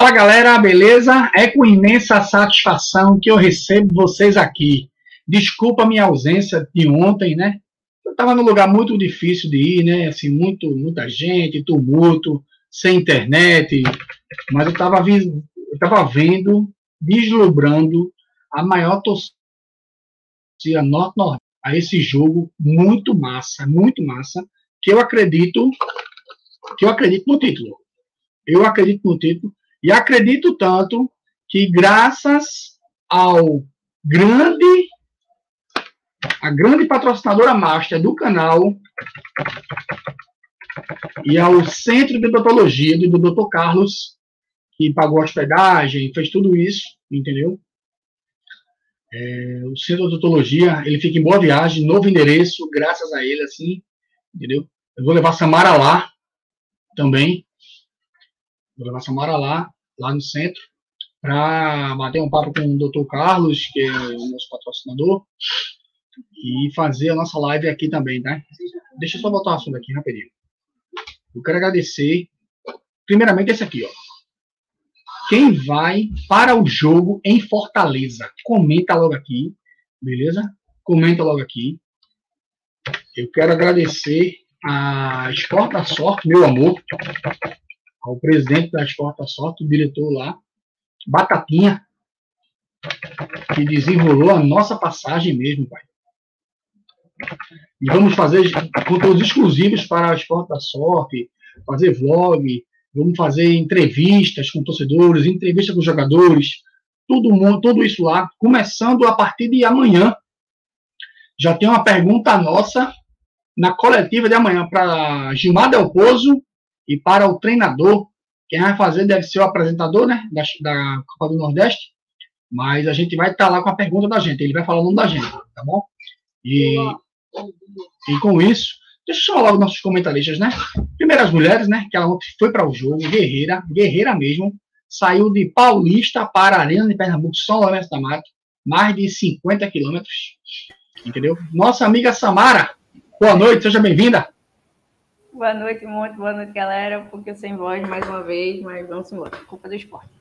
Fala galera, beleza? É com imensa satisfação que eu recebo vocês aqui. Desculpa a minha ausência de ontem, né? Eu estava num lugar muito difícil de ir, né? Assim, muita gente, tumulto, sem internet, mas eu estava vendo, vislumbrando a maior torcida norte-nordeste a esse jogo muito massa, que eu acredito no título. Eu acredito no título. E acredito tanto que, graças a grande patrocinadora master do canal e ao Centro de Odontologia do Dr. Carlos, que pagou a hospedagem, fez tudo isso, entendeu? O Centro de Odontologia, ele fica em Boa Viagem, novo endereço, graças a ele, assim, entendeu? Eu vou levar a Samara lá também. Vou levar a Samara lá no centro, para bater um papo com o Dr. Carlos, que é o nosso patrocinador, e fazer a nossa live aqui também, tá? Deixa eu só botar o assunto aqui rapidinho. Eu quero agradecer, primeiramente, esse aqui, ó. Quem vai para o jogo em Fortaleza? Comenta logo aqui, beleza? Comenta logo aqui. Eu quero agradecer a Esporte da Sorte, meu amor, ao presidente da Esporte da Sorte, o diretor lá, Batatinha, que desenrolou a nossa passagem mesmo, pai. E vamos fazer conteúdos exclusivos para a Esporte da Sorte, fazer vlog, vamos fazer entrevistas com torcedores, entrevistas com jogadores, tudo isso lá, começando a partir de amanhã. Já tem uma pergunta nossa na coletiva de amanhã para Gilmar Del Pozo e para o treinador. Quem vai fazer deve ser o apresentador, né, da Copa do Nordeste, mas a gente vai estar lá com a pergunta da gente, ele vai falar o nome da gente, tá bom? E com isso, deixa eu chamar logo nossos comentaristas, né? Primeiro as mulheres, né, que ela foi para o jogo, guerreira mesmo, saiu de Paulista para a Arena de Pernambuco, São Lourenço da Mata, mais de 50 quilômetros, entendeu? Nossa amiga Samara, boa noite, seja bem-vinda. Boa noite, muito boa noite, galera. Porque sem voz mais uma vez, mas vamos embora. Culpa do esporte.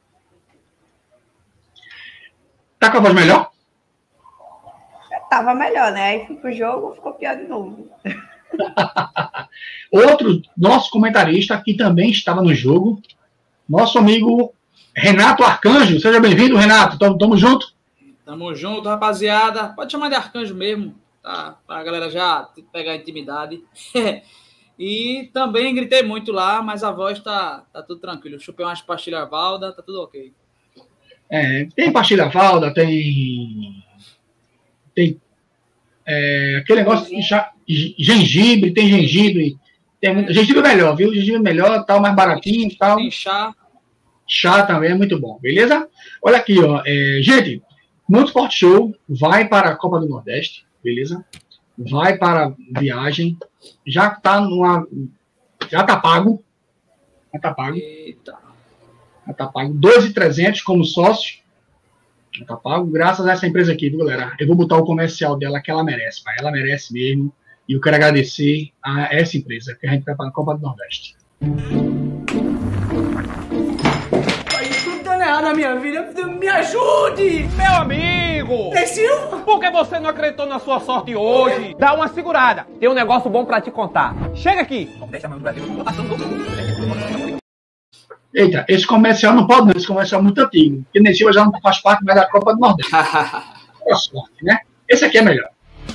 Tá com a voz melhor? Tava melhor, né? Aí fui pro jogo, ficou pior de novo. Outro nosso comentarista que também estava no jogo, nosso amigo Renato Arcanjo. Seja bem-vindo, Renato. Tamo junto? Tamo junto, rapaziada. Pode chamar de Arcanjo mesmo, tá? Pra galera já pegar intimidade. E também gritei muito lá, mas a voz tá tudo tranquilo. Chupei umas pastilhas Valda, tá tudo ok. Tem pastilha Valda, tem aquele negócio de gengibre, tem gengibre. Gengibre melhor, viu? Gengibre melhor, tal, mais baratinho e tal. Tem chá. Chá também é muito bom, beleza? Olha aqui, ó. Gente, Muito Sport Show vai para a Copa do Nordeste, beleza? Vai para a viagem, já tá pago. Já tá pago. Eita. Já tá pago. 2.300 como sócio. Já tá pago. Graças a essa empresa aqui, viu, galera? Eu vou botar o comercial dela que ela merece, pai. Ela merece mesmo. E eu quero agradecer a essa empresa que a gente vai para a Copa do Nordeste. Na minha vida, me ajude! Meu amigo! Silva? Por que você não acreditou na sua sorte hoje? Dá uma segurada. Tem um negócio bom pra te contar. Chega aqui. Eita, esse comercial não pode não. Esse comercial é muito antigo. Porque nesse já não faz parte mais da Copa do Nordeste. É sorte, né? Esse aqui é melhor.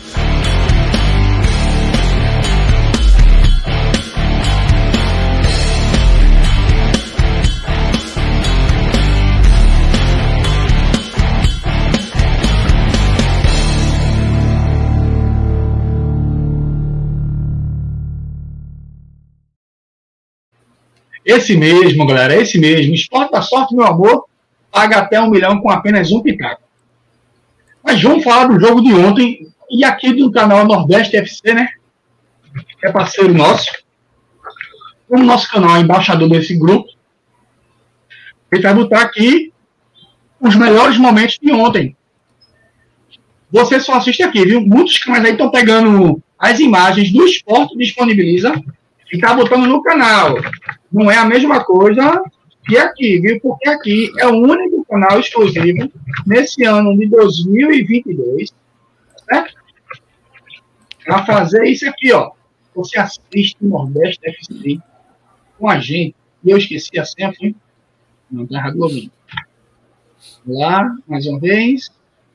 Esse mesmo, galera, esse mesmo. Esporte da Sorte, meu amor, paga até 1 milhão com apenas um pitaco. Mas vamos falar do jogo de ontem e aqui do canal Nordeste FC, né? Que é parceiro nosso. Como nosso canal é embaixador desse grupo, a gente vai botar aqui os melhores momentos de ontem. Você só assiste aqui, viu? Muitos canais aí estão pegando as imagens do esporte, disponibiliza e tá botando no canal. Não é a mesma coisa E aqui, viu? Porque aqui é o único canal exclusivo nesse ano de 2022, certo? Para fazer isso aqui, ó. Você assiste o Nordeste FC com a gente. E eu esqueci a senha, foi? Não, tá errado, Globo. Lá, mais uma vez.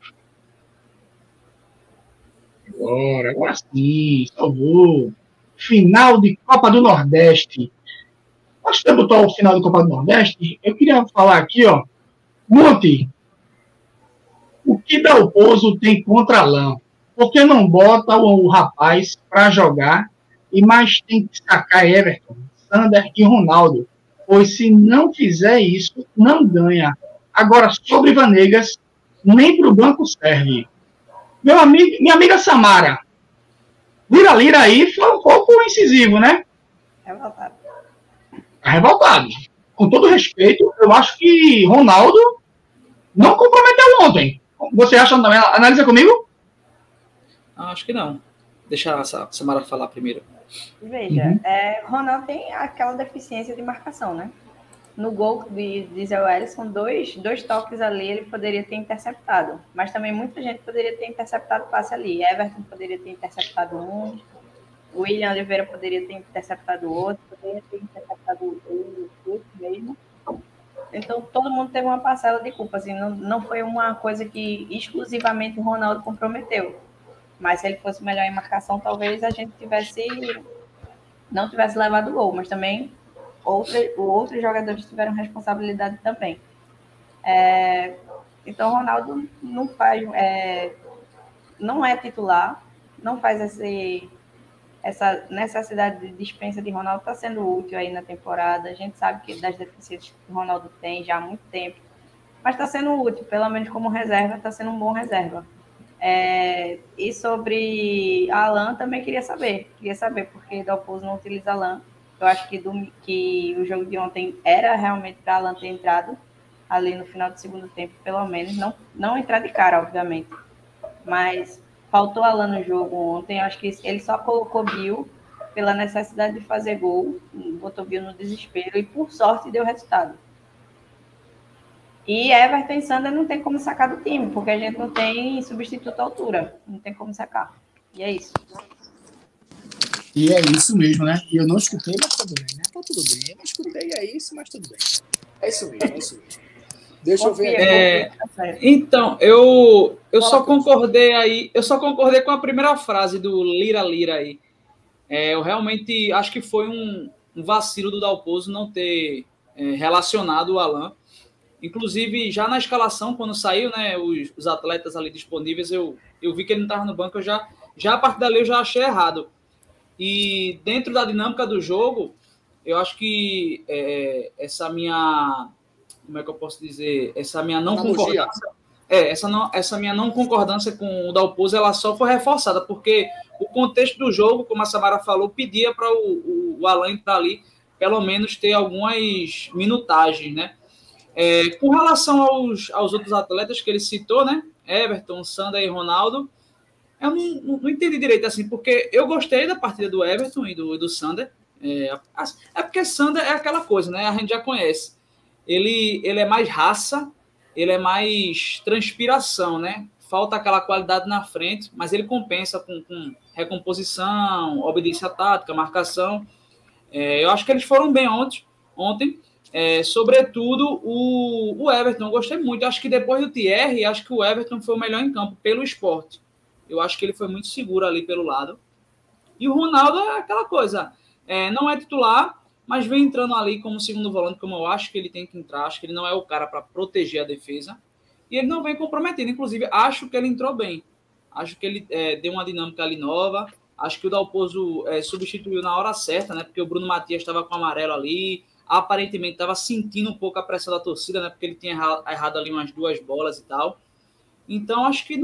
Agora sim, salvou. Final de Copa do Nordeste. Antes de botar o final de Copa do Nordeste, eu queria falar aqui, ó. Monte, o que Dalpozo tem contra Alain? Por que não bota o rapaz para jogar e mais tem que sacar Everton, Sander e Ronaldo? Pois se não fizer isso, não ganha. Agora, sobre Vanegas, nem para o banco serve. Minha amiga Samara, Lira aí foi um pouco incisivo, né? Revoltado. Revoltado. Com todo respeito, eu acho que Ronaldo não comprometeu ontem. Você acha? Analisa comigo? Acho que não. Deixa a Samara falar primeiro. Veja, Ronaldo tem aquela deficiência de marcação, né? No gol de Zé Wellison, dois toques ali, ele poderia ter interceptado. Mas também muita gente poderia ter interceptado o passe ali. Everton poderia ter interceptado um. William Oliveira poderia ter interceptado o outro. Poderia ter interceptado o outro mesmo. Então, todo mundo teve uma parcela de culpa. Assim, não foi uma coisa que exclusivamente o Ronaldo comprometeu. Mas se ele fosse melhor em marcação, talvez a gente não tivesse levado o gol. Mas também outros jogadores tiveram responsabilidade também. Então, o Ronaldo não é titular, não faz essa necessidade de dispensa de Ronaldo, está sendo útil aí na temporada. A gente sabe que das deficiências que o Ronaldo tem já há muito tempo, mas está sendo útil, pelo menos como reserva, está sendo um bom reserva. E sobre Alain também queria saber porque Dalpozo não utiliza Alain. Eu acho que o jogo de ontem era realmente para Alain ter entrado ali no final do segundo tempo, pelo menos. Não entrar de cara, obviamente. Mas faltou Alain no jogo ontem. Acho que ele só colocou Bill pela necessidade de fazer gol. Botou Bill no desespero e, por sorte, deu resultado. E Everton e Sander não tem como sacar do time, porque a gente não tem substituto à altura. Não tem como sacar. E é isso. E é isso mesmo, né? E eu não escutei, mas tudo bem, né? Tá tudo bem. Eu não escutei, é isso, mas tudo bem. É isso mesmo, é isso mesmo. Deixa eu ver. Então, eu só concordei aí. Eu só concordei com a primeira frase do Lira aí. Eu realmente acho que foi um vacilo do Dalpozo não ter relacionado o Alain. Inclusive, já na escalação, quando saiu, né, os atletas ali disponíveis, eu vi que ele não estava no banco, já a partir dali eu já achei errado. E dentro da dinâmica do jogo, eu acho que essa minha... Como é que eu posso dizer? Essa minha não concordância... essa minha não concordância com o Dalpozo, ela só foi reforçada, porque o contexto do jogo, como a Samara falou, pedia para o Alain estar ali, pelo menos ter algumas minutagens, né? Com relação aos outros atletas que ele citou, né? Everton, Sander e Ronaldo, eu não entendi direito, assim, porque eu gostei da partida do Everton e do Sander. Porque Sander é aquela coisa, né? A gente já conhece. Ele é mais raça, ele é mais transpiração, né? Falta aquela qualidade na frente, mas ele compensa com recomposição, obediência tática, marcação. Eu acho que eles foram bem ontem. Sobretudo o Everton, eu gostei muito. Acho que depois do Thierry, acho que o Everton foi o melhor em campo pelo esporte. Eu acho que ele foi muito seguro ali pelo lado. E o Ronaldo é aquela coisa, não é titular, mas vem entrando ali como segundo volante, como eu acho que ele tem que entrar. Acho que ele não é o cara para proteger a defesa. E ele não vem comprometendo. Inclusive, acho que ele entrou bem. Acho que ele deu uma dinâmica ali nova. Acho que o Dalpozo substituiu na hora certa, né? Porque o Bruno Matias estava com o amarelo ali. Aparentemente estava sentindo um pouco a pressão da torcida, né? Porque ele tinha errado ali umas 2 bolas e tal. Então, acho que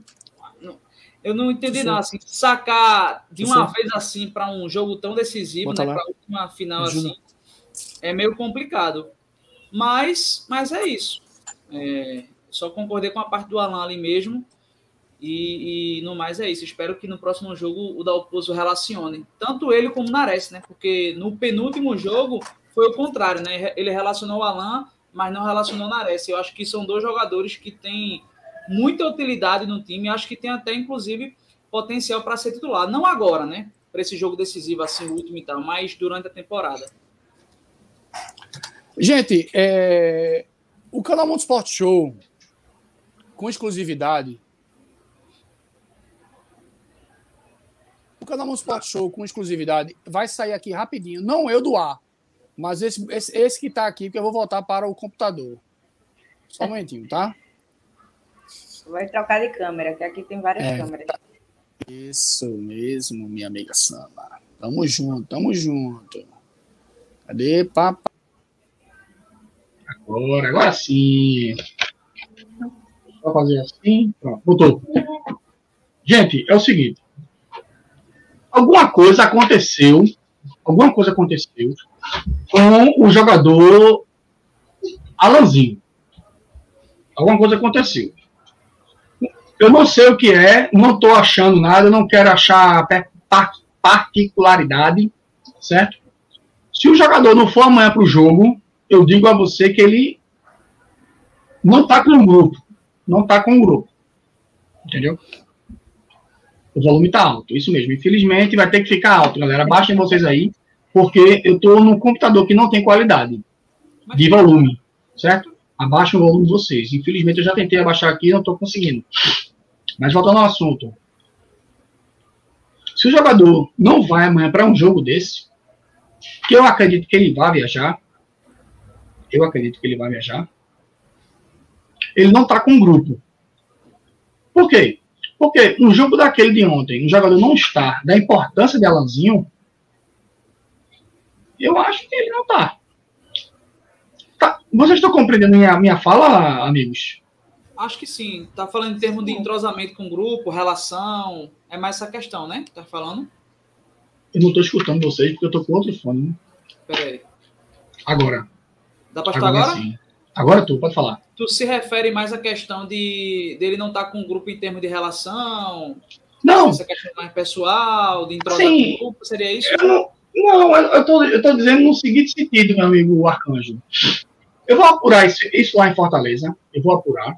eu não entendi nada. Assim, sacar de uma vez assim para um jogo tão decisivo, né? Para a última final assim, é meio complicado. Mas é isso. Só concordei com a parte do Alain ali mesmo. E no mais é isso. Espero que no próximo jogo o Dalpozo relacione tanto ele como o Nares, né? Porque no penúltimo jogo foi o contrário, né? Ele relacionou o Alan, mas não relacionou o Nares. Eu acho que são dois jogadores que têm muita utilidade no time. Acho que tem até, inclusive, potencial para ser titular. Não agora, né? Para esse jogo decisivo, assim, o último e tal, mas durante a temporada. Gente, o canal Mundo Sport Show, com exclusividade, vai sair aqui rapidinho. Não eu do ar, mas esse que está aqui, porque eu vou voltar para o computador. Só um momentinho, tá? Vai trocar de câmera, que aqui tem várias câmeras. Isso mesmo, minha amiga Samba. Tamo junto, tamo junto. Cadê, papai? Agora sim. Só fazer assim. Pronto, voltou. Gente, é o seguinte. Alguma coisa aconteceu com o jogador Alanzinho. Alguma coisa aconteceu. Eu não sei o que é, não estou achando nada, não quero achar particularidade, certo? Se o jogador não for amanhã para o jogo, eu digo a você que ele não está com o grupo. Não está com o grupo. Entendeu? O volume está alto, isso mesmo. Infelizmente vai ter que ficar alto, galera. Baixem vocês aí, porque eu estou num computador que não tem qualidade de volume, certo? Abaixem o volume de vocês. Infelizmente eu já tentei abaixar aqui e não estou conseguindo. Mas voltando ao assunto. Se o jogador não vai amanhã para um jogo desse, que eu acredito que ele vai viajar, ele não está com um grupo. Por quê? Porque no jogo daquele de ontem, o jogador não está da importância de Alanzinho, eu acho que ele não está. Tá. Vocês estão compreendendo minha fala, amigos? Acho que sim. Tá falando em termos de entrosamento com o grupo, relação. É mais essa questão, né? Tá falando? Eu não estou escutando vocês porque eu estou com outro fone. Né? Peraí. Agora. Dá para escutar agora? Sim. Agora tu, pode falar. Tu se refere mais à questão dele não estar com o grupo em termos de relação? Não. Essa questão mais pessoal, de entrosar com o grupo, seria isso? Eu tô dizendo no seguinte sentido, meu amigo Arcanjo. Eu vou apurar isso lá em Fortaleza. Eu vou apurar.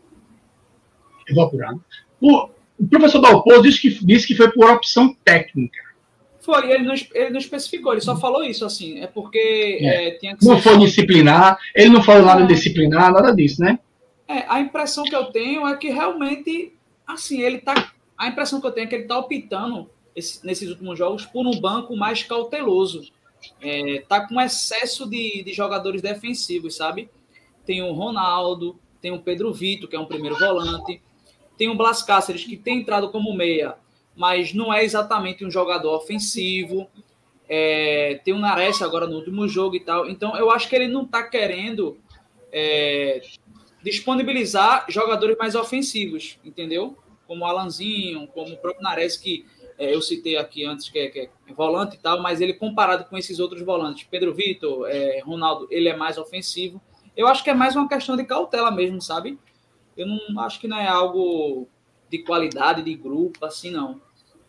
O professor Dalpozo disse que foi por opção técnica. Foi, ele não especificou, ele só falou isso, assim, é porque tinha que ser... Não foi disciplinar, ele não falou nada de disciplinar, nada disso, né? A impressão que eu tenho é que realmente, assim, a impressão que eu tenho é que ele está optando, nesses últimos jogos, por um banco mais cauteloso. Tá com excesso de jogadores defensivos, sabe? Tem o Ronaldo, tem o Pedro Vitor, que é um primeiro volante, tem o Blas Cáceres, que tem entrado como meia, mas não é exatamente um jogador ofensivo. Tem o Nares agora no último jogo e tal. Então, eu acho que ele não está querendo disponibilizar jogadores mais ofensivos, entendeu? Como o Alanzinho, como o próprio Nares, que eu citei aqui antes, que é volante e tal, mas ele comparado com esses outros volantes, Pedro Vitor, Ronaldo, ele é mais ofensivo. Eu acho que é mais uma questão de cautela mesmo, sabe? Eu não acho que não é algo de qualidade, de grupo, assim, não.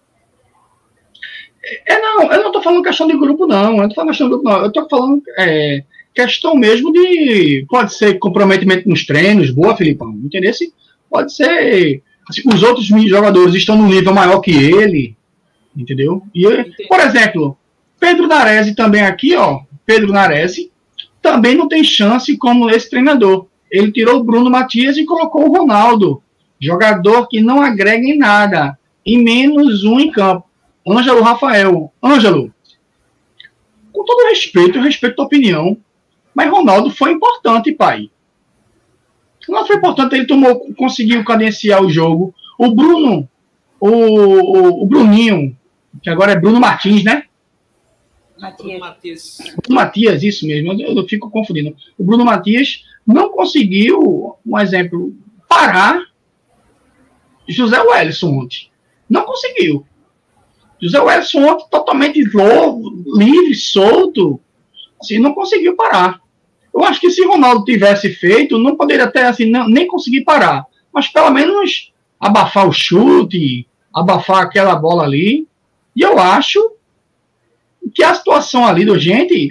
Não, eu não tô falando questão de grupo, não. Eu não tô falando questão de grupo, não. Eu tô falando questão mesmo de... Pode ser comprometimento nos treinos, boa, Filipão, entendeu? Pode ser... Assim, os outros jogadores estão num nível maior que ele, entendeu? Por exemplo, Pedro Nares também aqui, ó. Pedro Nares também não tem chance como esse treinador. Ele tirou o Bruno Matias e colocou o Ronaldo. Jogador que não agrega em nada. E menos um em campo. Ângelo Rafael. Ângelo, com todo respeito, eu respeito a tua opinião, mas Ronaldo foi importante, pai. Ronaldo foi importante, ele conseguiu cadenciar o jogo. O Bruno, o Bruninho, que agora é Bruno Martins, né? Bruno Matias. Bruno Matias, isso mesmo, eu fico confundindo. O Bruno Matias não conseguiu, um exemplo, parar José Wellison ontem. Não conseguiu. José Wellison ontem totalmente livre, solto, assim, não conseguiu parar. Eu acho que se Ronaldo tivesse feito, não poderia até assim, nem conseguir parar. Mas pelo menos abafar o chute, abafar aquela bola ali. E eu acho que a situação ali do gente, o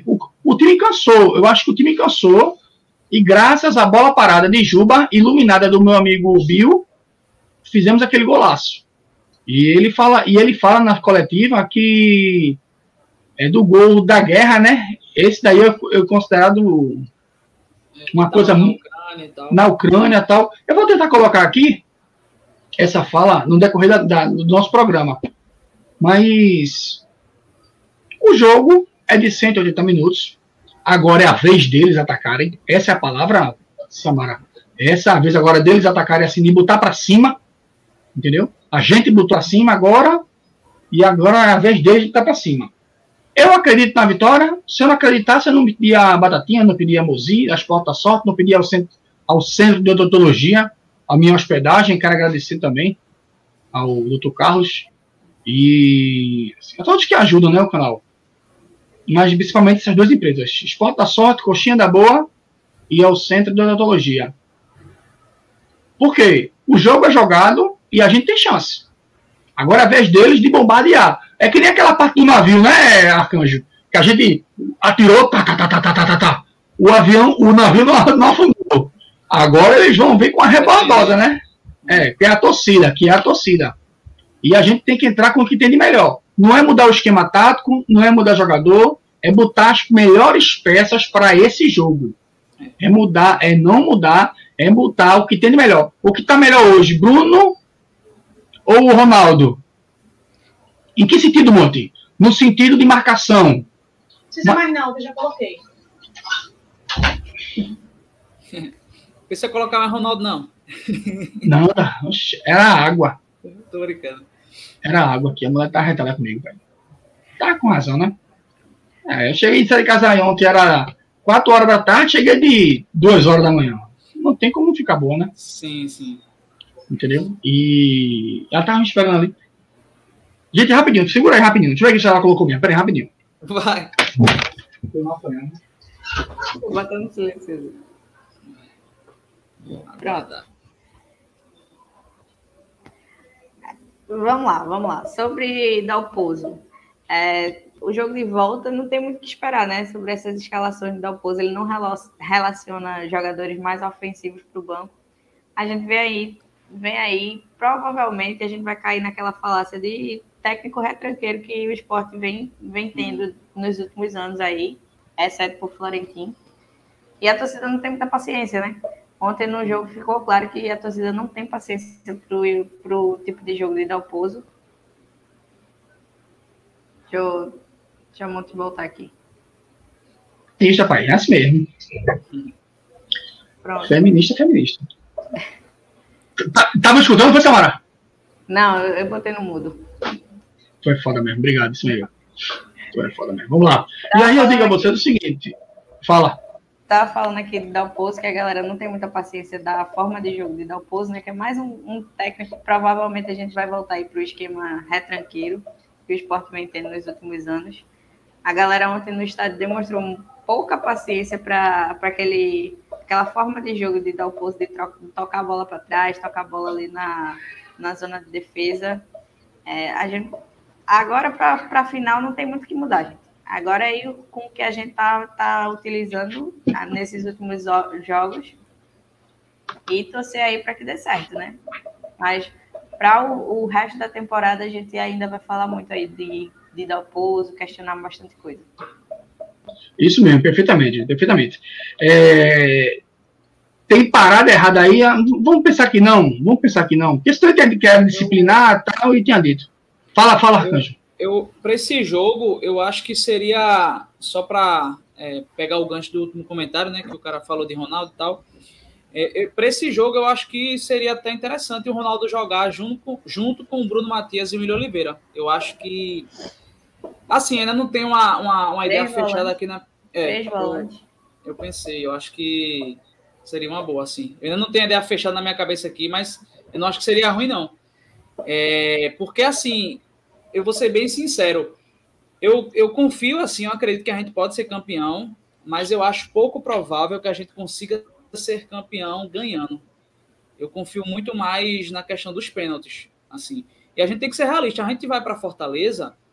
O time cansou. Eu acho que o time cansou. E graças à bola parada de Juba, iluminada do meu amigo Bill, fizemos aquele golaço. E ele fala na coletiva que é do gol da guerra, né? Esse daí eu considerado uma coisa muito na Ucrânia e tal. Eu vou tentar colocar aqui essa fala no decorrer do nosso programa. Mas o jogo é de 180 minutos. Agora é a vez deles atacarem. Essa é a palavra, Samara. Essa é a vez agora deles atacarem assim, de botar para cima. Entendeu? A gente botou acima agora. E agora é a vez deles de botar para cima. Eu acredito na vitória. Se eu não acreditasse, eu não pedia a Batatinha, não pedia a Mozi, as portas sorte, não pedia ao centro de odontologia, a minha hospedagem. Quero agradecer também ao Dr. Carlos e assim, a todos que ajudam, né, o canal. Mas principalmente essas duas empresas, Esporte da Sorte, Coxinha da Boa e ao Centro de Odontologia. Por quê? O jogo é jogado e a gente tem chance. Agora é a vez deles de bombardear. É que nem aquela parte do navio, né, Arcanjo? Que a gente atirou, tá. O navio não afundou. Agora eles vão vir com a rebordosa, né? Que é a torcida, E a gente tem que entrar com o que tem de melhor. Não é mudar o esquema tático, não é mudar jogador, é botar as melhores peças para esse jogo. É não mudar, é botar o que tem de melhor. O que está melhor hoje, Bruno ou o Ronaldo? Em que sentido, Monte? No sentido de marcação. Não precisa mais não, que eu já coloquei. Precisa colocar mais Ronaldo, não. Não, era água. Tô brincando. Era água aqui, a mulher tá retalhada comigo, velho. Tá com razão, né? Eu cheguei de sair de casa ontem, era 4 horas da tarde, cheguei de 2 horas da manhã. Não tem como ficar bom, né? Sim. Entendeu? E ela tava me esperando ali. Gente, rapidinho, segura aí rapidinho. Deixa eu ver se ela colocou minha. Pera aí, rapidinho. Vai. Vou botar no silêncio. Pronto. Vamos lá. Sobre Dalpozo. O jogo de volta não tem muito o que esperar, né? Sobre essas escalações de Dalpozo. Ele não relaciona jogadores mais ofensivos para o banco. A gente vem aí, provavelmente a gente vai cair naquela falácia de técnico retranqueiro que o Sport vem tendo nos últimos anos aí, exceto por Florentino. E a torcida não tem muita paciência, né? Ontem no jogo ficou claro que a torcida não tem paciência pro tipo de jogo de Dalpozo. Deixa eu voltar aqui. Isso, pai, é assim mesmo. Pronto. Feminista. Tava escutando, foi, Samara? Não, eu botei no mudo. Tu é foda mesmo, obrigado, isso aí. Tu é foda mesmo, vamos lá. E aí eu digo a você o seguinte, fala. Tava falando aqui de Dalpozo, que a galera não tem muita paciência da forma de jogo de Dalpozo, né? Que é mais um técnico que provavelmente a gente vai voltar aí pro esquema retranqueiro que o Sport vem tendo nos últimos anos. A galera ontem no estádio demonstrou pouca paciência para aquela forma de jogo de Dalpozo, de tocar a bola para trás, tocar a bola ali na zona de defesa. Agora, para a final, não tem muito o que mudar, gente. Agora aí, com o que a gente tá utilizando nesses últimos jogos e torcer aí para que dê certo, né? Mas para o resto da temporada, a gente ainda vai falar muito aí de Dalpozo, questionar bastante coisa. Isso mesmo, perfeitamente. Tem parada errada aí, vamos pensar que não. Porque se tu quer disciplinar tal, e tinha dito. Fala, Arcanjo. Para esse jogo, eu acho que seria, só para pegar o gancho do último comentário, né, que o cara falou de Ronaldo e tal, para esse jogo eu acho que seria até interessante o Ronaldo jogar junto com o Bruno Matias e o William Oliveira. Eu acho que, assim, ainda não tem uma ideia fechada aqui na... Eu pensei, eu acho que seria uma boa, assim. Eu ainda não tenho ideia fechada na minha cabeça aqui, mas eu não acho que seria ruim, não. Porque, assim... Eu vou ser bem sincero, eu confio, assim, eu acredito que a gente pode ser campeão, mas eu acho pouco provável que a gente consiga ser campeão ganhando. Eu confio muito mais na questão dos pênaltis, assim. E a gente tem que ser realista, a gente vai para Fortaleza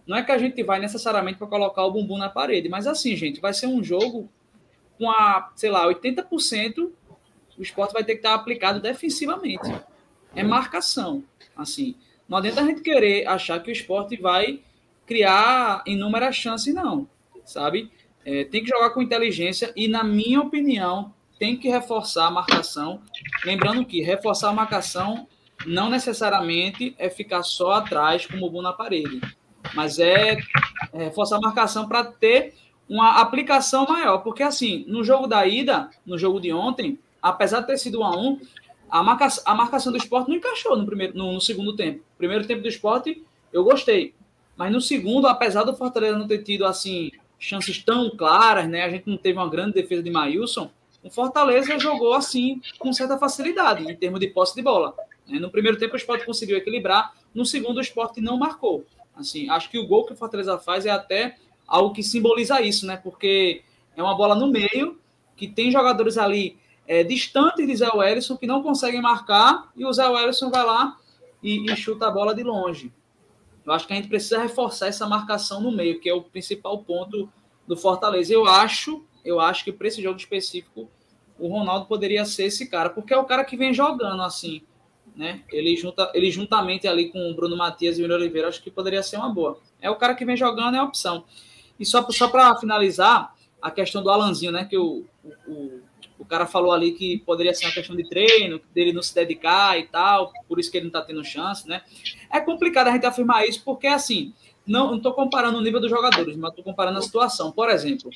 não é que a gente vai necessariamente para colocar o bumbum na parede, mas assim, gente, vai ser um jogo com sei lá, 80% o Sport vai ter que estar aplicado defensivamente. É marcação, assim. Não adianta a gente querer achar que o Sport vai criar inúmeras chances, não, sabe? Tem que jogar com inteligência e, na minha opinião, tem que reforçar a marcação. Lembrando que reforçar a marcação não necessariamente é ficar só atrás com o bumbum na parede, mas reforçar a marcação para ter uma aplicação maior. Porque, assim, no jogo da ida, no jogo de ontem, apesar de ter sido 1-1, a marcação do Sport não encaixou no segundo tempo. Primeiro tempo do Sport, eu gostei. Mas no segundo, apesar do Fortaleza não ter tido, assim, chances tão claras, né? A gente não teve uma grande defesa de Maílson. O Fortaleza jogou, assim, com certa facilidade, em termos de posse de bola. No primeiro tempo, o Sport conseguiu equilibrar. No segundo, o Sport não marcou. Assim, acho que o gol que o Fortaleza faz é até algo que simboliza isso, né? Porque é uma bola no meio, que tem jogadores ali distantes de Zé Wellison, que não conseguem marcar, e o Zé Wellison vai lá e chuta a bola de longe. Eu acho que a gente precisa reforçar essa marcação no meio, que é o principal ponto do Fortaleza. Eu acho que para esse jogo específico, o Ronaldo poderia ser esse cara, porque é o cara que vem jogando assim, né? Ele juntamente ali com o Bruno Matias e o Yuri Oliveira, acho que poderia ser uma boa. É o cara que vem jogando, é a opção. E só para finalizar, a questão do Alanzinho, né? Que o cara falou ali que poderia ser uma questão de treino, dele não se dedicar e tal, por isso que ele não está tendo chance, né? É complicado a gente afirmar isso, porque, assim, não estou comparando o nível dos jogadores, mas estou comparando a situação. Por exemplo,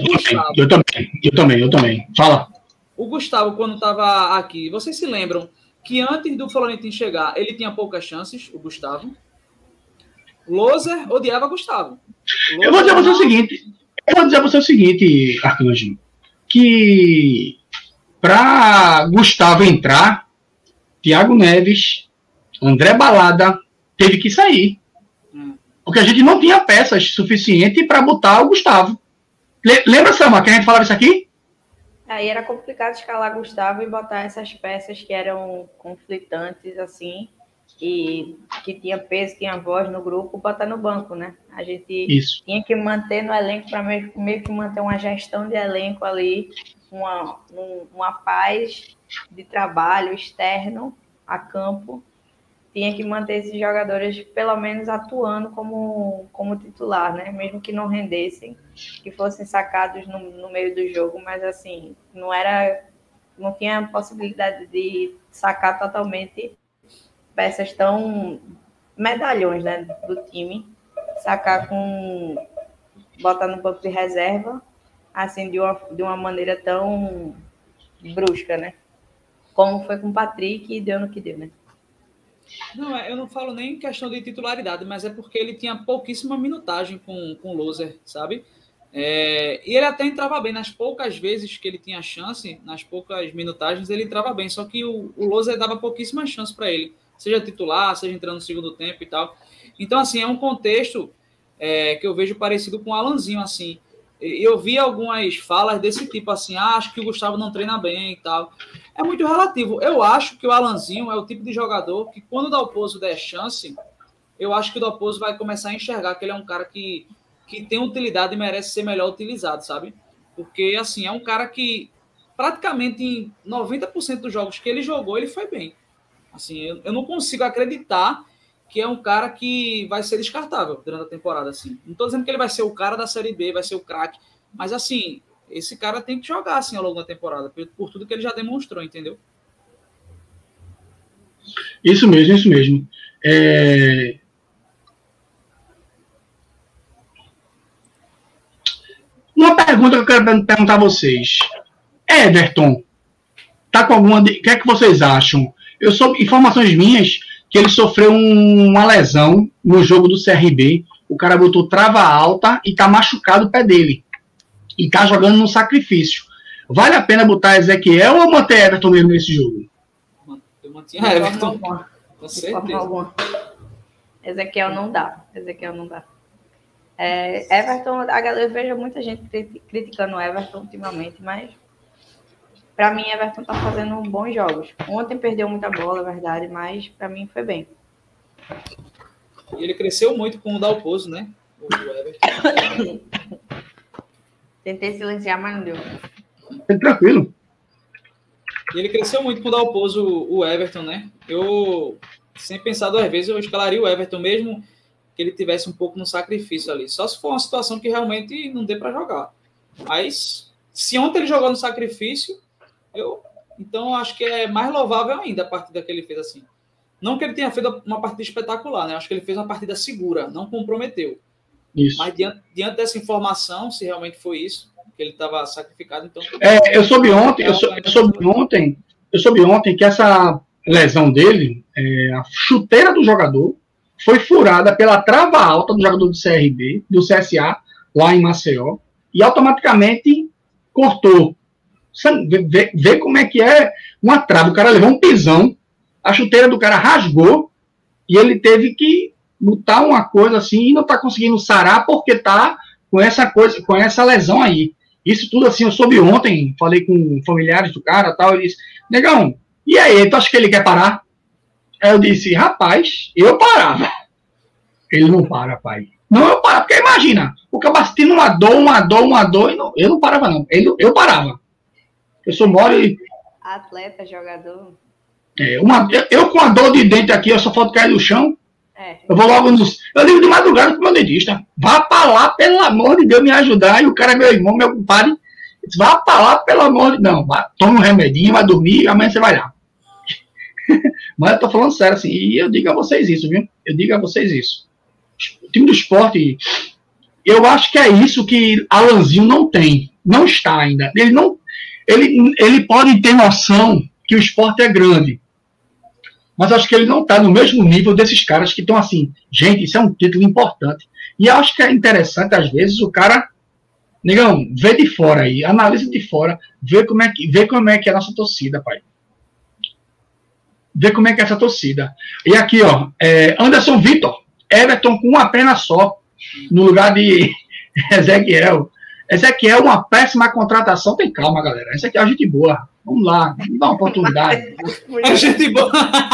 Eu também. Fala. O Gustavo, quando estava aqui, vocês se lembram que antes do Florentino chegar, ele tinha poucas chances, o Gustavo? Loser odiava Gustavo. Eu vou dizer para você o seguinte, Arcanjo, que para Gustavo entrar, Thiago Neves, André Balada teve que sair. Porque a gente não tinha peças suficientes para botar o Gustavo. Lembra, Sama, que a gente falava isso aqui? Aí era complicado escalar Gustavo e botar essas peças que eram conflitantes, assim, e que tinha peso, tinha voz no grupo, botar no banco, né? A gente tinha que manter no elenco para meio que manter uma gestão de elenco ali, uma paz de trabalho externo a campo. Tinha que manter esses jogadores, pelo menos, atuando como titular, né? Mesmo que não rendessem, que fossem sacados no meio do jogo, mas, assim, não tinha possibilidade de sacar totalmente peças tão medalhões, né, do time, sacar botar no banco de reserva, assim, de uma maneira tão brusca, né? Como foi com o Patrick e deu no que deu, né? Não, eu não falo nem em questão de titularidade, mas é porque ele tinha pouquíssima minutagem com o Loser, sabe? E ele até entrava bem. Nas poucas vezes que ele tinha chance, nas poucas minutagens, ele entrava bem. Só que o Loser dava pouquíssima chance para ele. Seja titular, seja entrando no segundo tempo e tal. Então, assim, é um contexto que eu vejo parecido com o Alanzinho, assim. Eu vi algumas falas desse tipo, assim, acho que o Gustavo não treina bem e tal. É muito relativo. Eu acho que o Alanzinho é o tipo de jogador que, quando o Dalpozo der chance, eu acho que o Dalpozo vai começar a enxergar que ele é um cara que tem utilidade e merece ser melhor utilizado, sabe? Porque, assim, é um cara que praticamente em 90% dos jogos que ele jogou, ele foi bem. Assim, eu não consigo acreditar que é um cara que vai ser descartável durante a temporada, assim. Não estou dizendo que ele vai ser o cara da Série B, vai ser o craque, mas, assim, esse cara tem que jogar, assim, ao longo da temporada, por tudo que ele já demonstrou, entendeu? Isso mesmo. Uma pergunta que eu quero perguntar a vocês. Everton, tá com alguma... O que é que vocês acham? Eu soube informações minhas que ele sofreu uma lesão no jogo do CRB. O cara botou trava alta e tá machucado o pé dele. E tá jogando no sacrifício. Vale a pena botar Ezequiel ou manter Everton mesmo nesse jogo? Eu mantinha Everton. Com certeza. Ezequiel não dá. Everton, eu vejo muita gente criticando o Everton ultimamente, mas para mim Everton tá fazendo bons jogos. Ontem perdeu muita bola, é verdade, mas para mim foi bem. E ele cresceu muito com o Dalpozo, né? o Everton. Tentei silenciar, mas não deu. Tranquilo. E ele cresceu muito com o Dalpozo, o Everton, né? Eu, sem pensar duas vezes, eu escalaria o Everton, mesmo que ele tivesse um pouco no sacrifício ali. Só se for uma situação que realmente não dê para jogar. Mas, se ontem ele jogou no sacrifício, então acho que é mais louvável ainda a partida que ele fez assim. Não que ele tenha feito uma partida espetacular, né? Acho que ele fez uma partida segura, não comprometeu. Isso. Mas diante dessa informação, se realmente foi isso, que ele estava sacrificado, então... Eu soube ontem que essa lesão dele, a chuteira do jogador, foi furada pela trava alta do jogador do CRB, do CSA, lá em Maceió, e automaticamente cortou. Vê como é que é uma trava. O cara levou um pisão, a chuteira do cara rasgou, e ele teve que botar uma coisa assim, e não está conseguindo sarar, porque tá com essa lesão aí. Isso tudo assim, eu soube ontem, falei com familiares do cara, tal, ele disse, negão, e aí, tu acha que ele quer parar? Aí eu disse, rapaz, eu parava. Ele não para, pai. Não, eu parava, porque imagina, o cara tendo uma dor, eu não parava, não. Eu parava. Eu sou mole. Atleta, jogador. Eu com a dor de dente aqui, eu só falta cair no chão. Eu vou logo eu ligo de madrugada pro meu dentista. Vá pra lá, pelo amor de Deus, me ajudar. E o cara é meu irmão, meu compadre. Disse, vá pra lá, pelo amor de Deus. Não, toma um remedinho, vai dormir, amanhã você vai lá. Mas eu tô falando sério, assim, e eu digo a vocês isso, viu? Eu digo a vocês isso. O time do Sport, eu acho que é isso que Alanzinho não tem. Não está ainda. Ele pode ter noção que o Sport é grande. Mas acho que ele não está no mesmo nível desses caras que estão assim, gente, isso é um título importante. E acho que é interessante, às vezes, o cara, negão, vê de fora aí, analisa de fora, vê como é que é a nossa torcida, pai. Vê como é que é essa torcida. E aqui, ó, Anderson Vitor, Everton com uma perna só, no lugar de Ezequiel. Ezequiel, uma péssima contratação. Tem calma, galera. Essa aqui é a gente boa. Vamos lá, vamos dar uma oportunidade. É gente boa.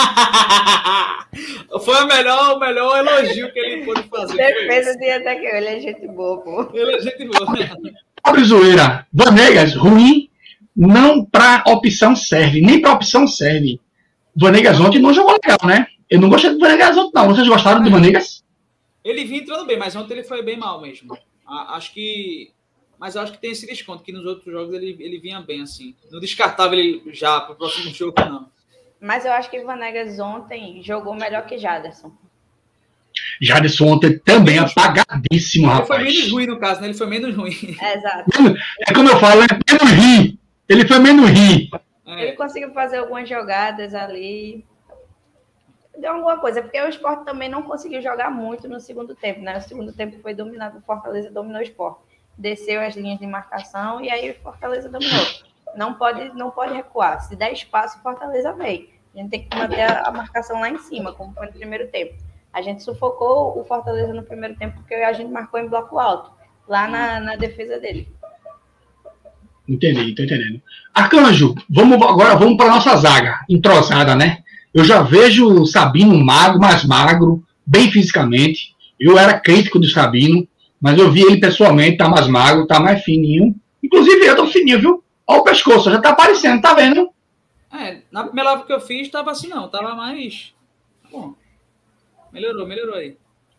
Foi o melhor elogio que ele pôde fazer. Defesa de Ezequiel, ele é gente boa, pô. Ele é gente boa. Pobre zoeira. Vanegas, ruim, não pra opção serve, nem pra opção serve. Vanegas ontem não jogou legal, né? Eu não gostei do Vanegas ontem, não. Vocês gostaram do Vanegas? Ele vinha entrando bem, mas ontem ele foi bem mal mesmo. Mas eu acho que tem esse desconto, que nos outros jogos ele vinha bem, assim. Não descartava ele já para o próximo jogo, não. Mas eu acho que o Vanegas ontem jogou melhor que Jaderson. Jaderson ontem também apagadíssimo, rapaz. Ele foi menos ruim, no caso, né? Ele foi menos ruim. Exato. É como eu falo, menos ri. Ele foi menos ri. Ele conseguiu fazer algumas jogadas ali. Deu alguma coisa, porque o Sport também não conseguiu jogar muito no segundo tempo, né? O segundo tempo foi dominado, o Fortaleza dominou o Sport. Desceu as linhas de marcação e aí o Fortaleza dominou. Não pode recuar. Se der espaço, o Fortaleza vem. A gente tem que manter a marcação lá em cima, como foi no primeiro tempo. A gente sufocou o Fortaleza no primeiro tempo porque a gente marcou em bloco alto, lá na defesa dele. Entendi, tô entendendo. Arcanjo, vamos para nossa zaga, entrosada, né? Eu já vejo o Sabino mais magro, bem fisicamente. Eu era crítico do Sabino, mas eu vi ele pessoalmente, tá mais magro, tá mais fininho. Inclusive eu tô fininho, viu? Olha o pescoço, já tá aparecendo, tá vendo? Na primeira live que eu fiz, tava assim não, tava mais... Bom, melhorou aí.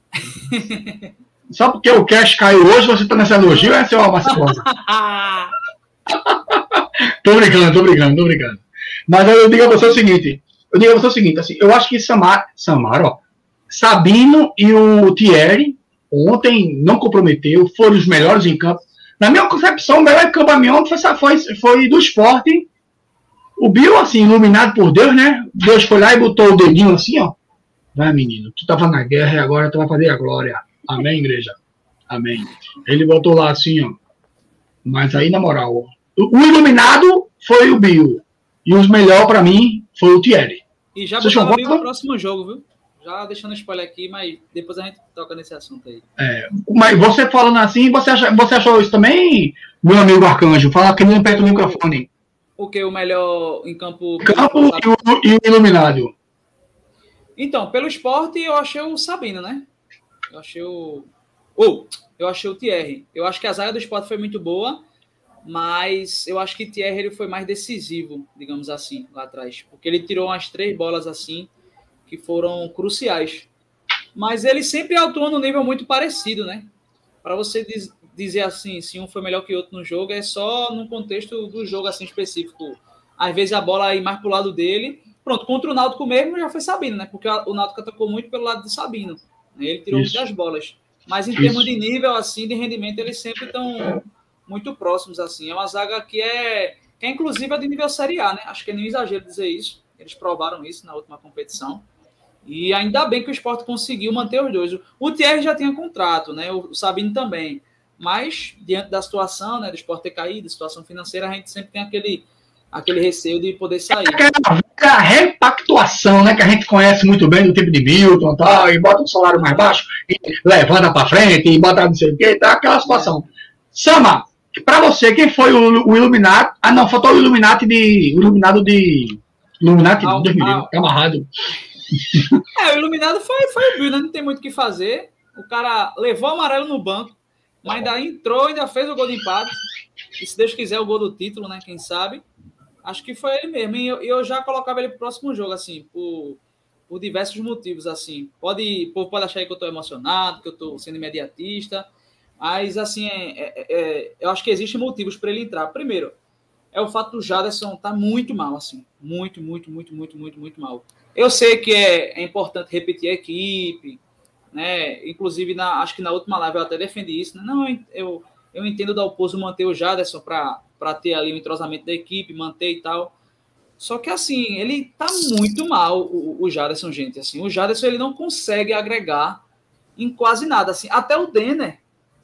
Só porque o cash caiu hoje, você tá nessa elogio, é seu Marcelo? Tô brincando. Mas eu digo a você o seguinte, assim, eu acho que Sabino e o Thierry ontem não comprometeu, foram os melhores em campo. Na minha concepção, o melhor em campo a mim ontem foi do Sport. O Bill, assim, iluminado por Deus, né? Deus foi lá e botou o dedinho assim, ó. Vai, menino, tu tava na guerra e agora tu vai fazer a glória. Amém, igreja? Amém. Ele botou lá assim, ó. Mas aí, na moral, o iluminado foi o Bill. E os melhores, pra mim, foi o Thierry. E já botou no próximo jogo, viu? Já deixando spoiler aqui, mas depois a gente toca nesse assunto aí. Mas você falando assim, você achou isso também, meu amigo Arcanjo? Fala aqui no perto do microfone. O que? O melhor em campo... E o iluminado. Então, pelo Sport, eu achei o Sabino, né? Eu achei o Eu achei o Thierry. Eu acho que a zaga do Sport foi muito boa, mas eu acho que o Thierry ele foi mais decisivo, digamos assim, lá atrás. Porque ele tirou umas 3 bolas assim, que foram cruciais. Mas ele sempre atuou num nível muito parecido, né? Para você dizer assim, se um foi melhor que o outro no jogo, é só no contexto do jogo assim específico. Às vezes a bola ir mais pro lado dele. Pronto, contra o Náutico mesmo já foi Sabino, né? Porque o Náutico atacou muito pelo lado de Sabino. Ele tirou muitas bolas. Mas em termos de nível, assim, de rendimento, eles sempre estão muito próximos, assim. É uma zaga que é inclusive de nível Série A, né? Acho que é nem exagero dizer isso. Eles provaram isso na última competição. E ainda bem que o Sport conseguiu manter os dois. O Thierry já tinha contrato, né? O Sabino também. Mas, diante da situação, né, do Sport ter caído, da situação financeira, a gente sempre tem aquele receio de poder sair. A repactuação, né, que a gente conhece muito bem do tempo de Milton, tal, e bota um salário mais baixo, e levanta para frente, e bota não sei o quê, tá aquela situação. Sama, para você, quem foi o Illuminati? Ah, não, faltou o Illuminati de... Iluminado de... Illuminati, Deus me livre, tá amarrado. O Iluminado foi o Bill, né? Não tem muito o que fazer. O cara levou o amarelo no banco, mas ainda entrou, ainda fez o gol de empate. E se Deus quiser, o gol do título, né? Quem sabe? Acho que foi ele mesmo. E eu já colocava ele pro próximo jogo, assim, por diversos motivos, assim. O povo pode achar que eu tô emocionado, que eu tô sendo imediatista, mas, assim, eu acho que existem motivos para ele entrar. Primeiro, é o fato do Jaderson tá muito mal, assim. Muito mal. Eu sei que é importante repetir a equipe, né? Inclusive, acho que na última live eu até defendi isso. Né? Não, eu entendo da Oposo manter o Jaderson para ter ali o entrosamento da equipe, manter e tal. Só que, assim, ele tá muito mal, o Jaderson, gente. Assim, o Jaderson, ele não consegue agregar em quase nada. Assim, até o Denner,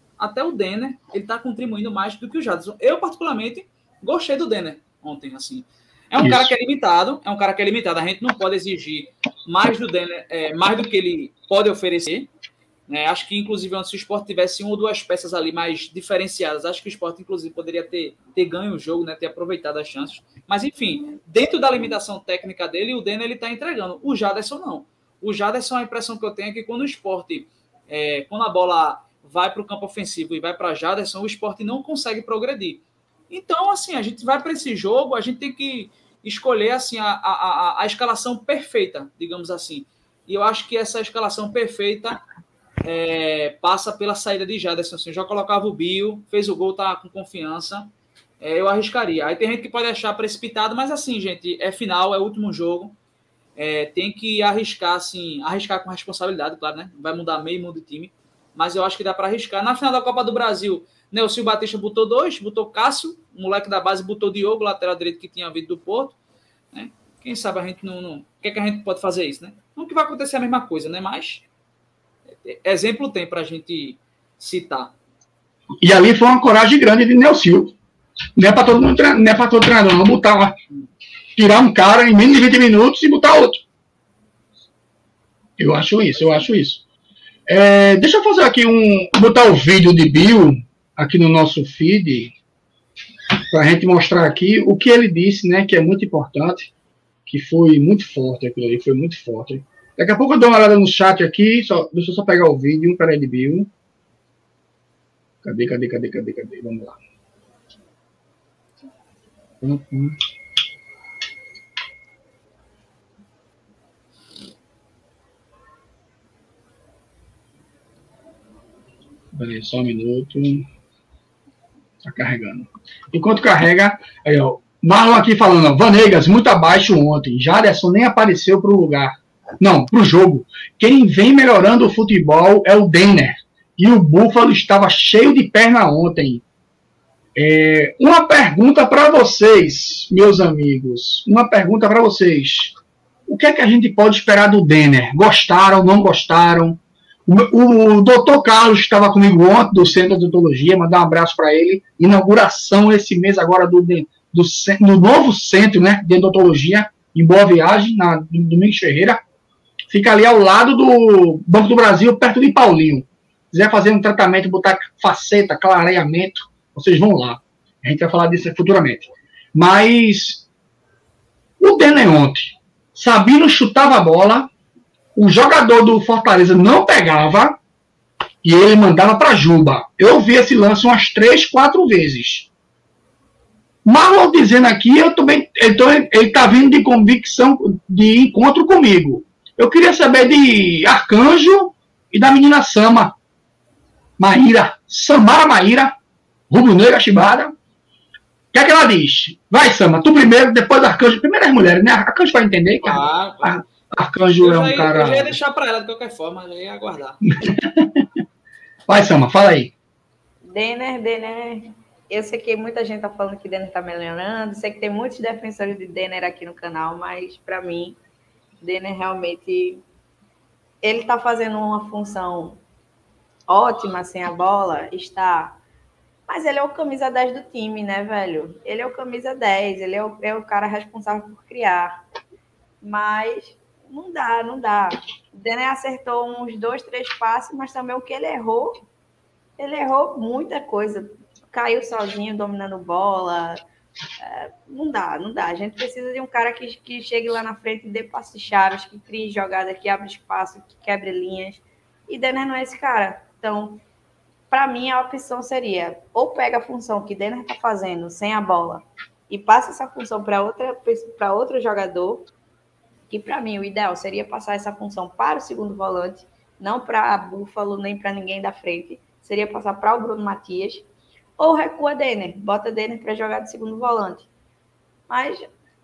ele tá contribuindo mais do que o Jaderson. Eu, particularmente, gostei do Denner ontem, assim. É um cara que é limitado. A gente não pode exigir mais do Denner, mais do que ele pode oferecer. Né? Acho que, inclusive, se o Sport tivesse 1 ou 2 peças ali mais diferenciadas, acho que o Sport, inclusive, poderia ter ganho o jogo, né? Ter aproveitado as chances. Mas, enfim, dentro da limitação técnica dele, o Denner está entregando. O Jaderson, não. O Jaderson, a impressão que eu tenho é que quando o Sport, quando a bola vai para o campo ofensivo e vai para Jaderson, o Sport não consegue progredir. Então, assim, a gente vai para esse jogo, a gente tem que escolher assim, a escalação perfeita, digamos assim. E eu acho que essa escalação perfeita passa pela saída de Jaderson. Assim, já colocava o Bill, fez o gol, tá com confiança. Eu arriscaria. Aí tem gente que pode achar precipitado, mas assim, gente, é final, é o último jogo. Tem que arriscar, assim, arriscar com responsabilidade, claro, né? Vai mudar meio mundo de time. Mas eu acho que dá para arriscar. Na final da Copa do Brasil, Nelson Batista botou 2, botou Cássio, o moleque da base botou Diogo, lateral direito que tinha vindo do Porto. Né? Quem sabe a gente não... O que é que a gente pode fazer isso, né? Não que vai acontecer a mesma coisa, né? Mas exemplo tem para a gente citar. E ali foi uma coragem grande de Nelson. Não é para todo mundo, não é para todo treinador, não botar tirar um cara em menos de 20 minutos e botar outro. Eu acho isso. Deixa eu fazer aqui botar o vídeo de Bill aqui no nosso feed para a gente mostrar aqui o que ele disse, né, que é muito importante, que foi muito forte aquilo ali, foi muito forte. Daqui a pouco eu dou uma olhada no chat aqui, deixa eu só pegar o vídeo, peraí, de Bill. Cadê? Vamos lá. Peraí, só um minuto. Tá carregando. Enquanto carrega, aí, ó, Marlon aqui falando, ó, Vanegas, muito abaixo ontem. Jaderson nem apareceu pro lugar. Não, pro jogo. Quem vem melhorando o futebol é o Denner. E o Búfalo estava cheio de perna ontem. Uma pergunta para vocês, meus amigos. Uma pergunta para vocês. O que é que a gente pode esperar do Denner? Gostaram, não gostaram? O doutor Carlos estava comigo ontem, do Centro de Odontologia, mandar um abraço para ele. Inauguração esse mês agora do novo centro, né, de odontologia, em Boa Viagem, no Domingos Ferreira. Fica ali ao lado do Banco do Brasil, perto de Paulinho. Se quiser fazer um tratamento, botar faceta, clareamento, vocês vão lá. A gente vai falar disso futuramente. Mas o Denner ontem, Sabino chutava a bola, o jogador do Fortaleza não pegava e ele mandava para Juba. Eu vi esse lance umas 3, 4 vezes. Marlon dizendo aqui, eu também, ele está vindo de convicção, de encontro comigo. Eu queria saber de Arcanjo e da menina Sama. Maíra, Samara Maíra, rubro-negra chibada. O que é que ela diz? Vai, Sama, tu primeiro, depois Arcanjo. Primeiro as mulheres, né? Arcanjo vai entender, cara. Arcanjo é um cara... Eu já ia deixar para ela de qualquer forma, já ia aguardar. Vai, Sama, fala aí. Denner. Eu sei que muita gente tá falando que Denner tá melhorando. Sei que tem muitos defensores de Denner aqui no canal, mas para mim, Denner realmente... Ele tá fazendo uma função ótima sem a bola, está... Mas ele é o camisa 10 do time, né, velho? Ele é o camisa 10, ele é o cara responsável por criar. Mas não dá. O Denner acertou uns 2, 3 passes, mas também o que ele errou muita coisa. Caiu sozinho, dominando bola. Não dá. A gente precisa de um cara que chegue lá na frente e dê passes chaves, que crie jogada, que abra espaço, que quebre linhas. E Denner não é esse cara. Então, para mim, a opção seria ou pega a função que Denner está fazendo sem a bola e passa essa função para outro jogador, que para mim o ideal seria passar essa função para o segundo volante, não para Búfalo, nem para ninguém da frente, seria passar para o Bruno Matias, ou recua Denner, bota Denner para jogar de segundo volante. Mas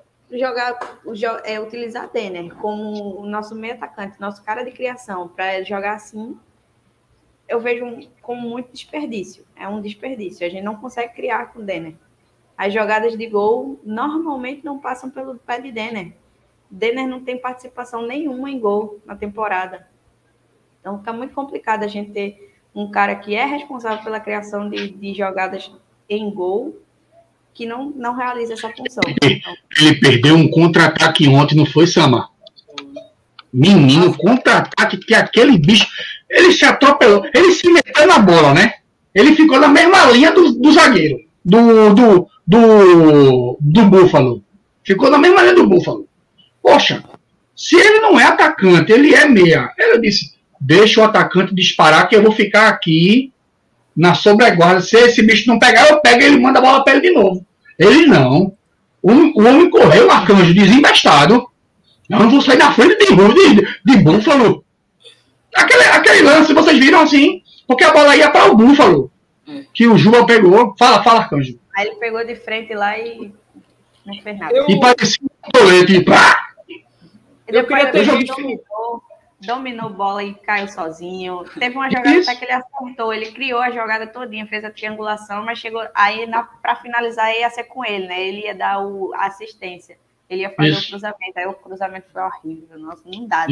utilizar Denner como o nosso meio atacante, nosso cara de criação, para jogar assim, eu vejo como muito desperdício. É um desperdício. A gente não consegue criar com Denner. As jogadas de gol normalmente não passam pelo pé de Denner. Denner não tem participação nenhuma em gol na temporada. Então fica muito complicado a gente ter um cara que é responsável pela criação de jogadas em gol que não realiza essa função. Ele perdeu um contra-ataque ontem, não foi, Sama? Menino, contra-ataque, que aquele bicho... Ele se atropelou, ele se meteu na bola, né? Ele ficou na mesma linha do zagueiro, do Búfalo. Ficou na mesma linha do Búfalo. Poxa, se ele não é atacante, ele é meia. Ele disse, deixa o atacante disparar que eu vou ficar aqui na sobreguarda. Se esse bicho não pegar, eu pego e ele manda a bola para ele de novo. Ele não. O homem correu, o Arcanjo, desinvestado. Eu não vou sair na frente de Búfalo. Aquele lance, vocês viram assim, porque a bola ia para o Búfalo, que o Juba pegou. Fala, Arcanjo. Aí ele pegou de frente lá e não fez nada. E parecia um tolete. E depois ele dominou bola e caiu sozinho. Teve uma jogada até que ele acertou, ele criou a jogada todinha, fez a triangulação, mas chegou aí para finalizar ia ser com ele, né? Ele ia dar a assistência, ele ia fazer o cruzamento, aí o cruzamento foi horrível. Nossa, não dá.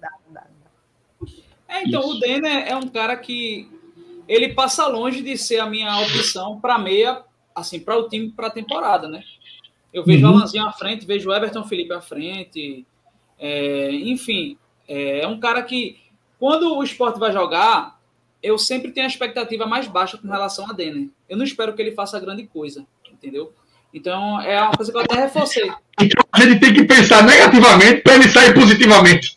Então, o Denner é um cara que ele passa longe de ser a minha opção para meia, assim, para o time, para a temporada, né? Eu vejo o Alanzinho à frente, vejo o Everton Felipe à frente, enfim, é um cara que, quando o Sport vai jogar, eu sempre tenho a expectativa mais baixa com relação a Denner. Eu não espero que ele faça grande coisa, entendeu? Então, é uma coisa que eu até reforcei. Então, a gente tem que pensar negativamente para ele sair positivamente.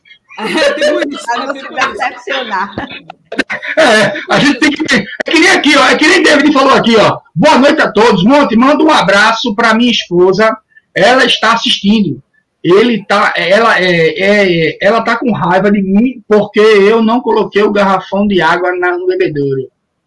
A gente tem que ter. É que nem aqui, ó. É que nem David falou aqui, ó. Boa noite a todos. Monte, manda um abraço para minha esposa. Ela está assistindo. Ela tá com raiva de mim porque eu não coloquei o garrafão de água no bebedouro.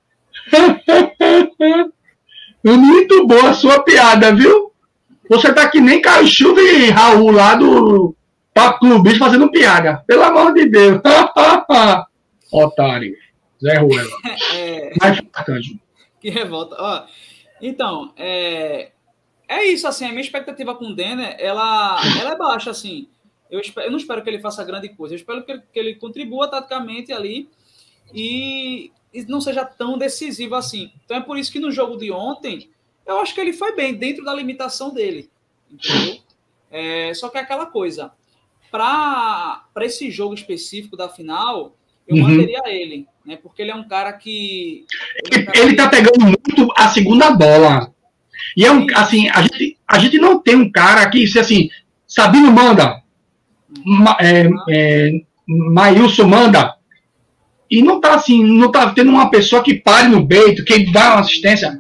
Muito boa a sua piada, viu? Você tá que nem Caio Chuva e Raul lá do Papo Clube fazendo piada. Pelo amor de Deus. Otário. Zé Ruela. Mais importante. Que revolta. Ó, então, é isso, assim, a minha expectativa com o Denner, ela é baixa, assim. Eu não espero que ele faça grande coisa. Eu espero que ele contribua taticamente ali e não seja tão decisivo assim. Então é por isso que no jogo de ontem, eu acho que ele foi bem, dentro da limitação dele. Entendeu? Só que é aquela coisa. Para esse jogo específico da final, eu manteria ele, né? Porque ele é um cara que... Ele tá pegando muito a segunda bola. E assim, a gente não tem um cara que, se assim, Sabino manda, Maílson manda, E não tá assim, não tá tendo uma pessoa que pare no peito, que dá uma assistência.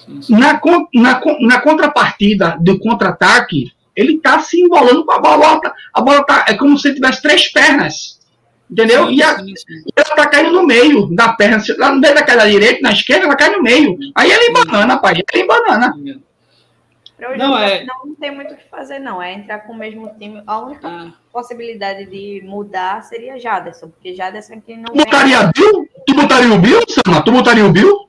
Na contrapartida do contra-ataque, ele tá se embolando com a bola. A bola tá, é como se ele tivesse 3 pernas. Entendeu? Sim, e sim. ela tá caindo no meio da perna. Lá no meio daquela direita, na esquerda, ela cai no meio. Aí ele embanana, pai. Ele embanana. Não tem muito o que fazer, não. É entrar com o mesmo time. A única possibilidade de mudar seria Jaderson, porque Jaderson aqui não botaria Bill? Tu botaria o Bill, Sama? Tu botaria o Bill?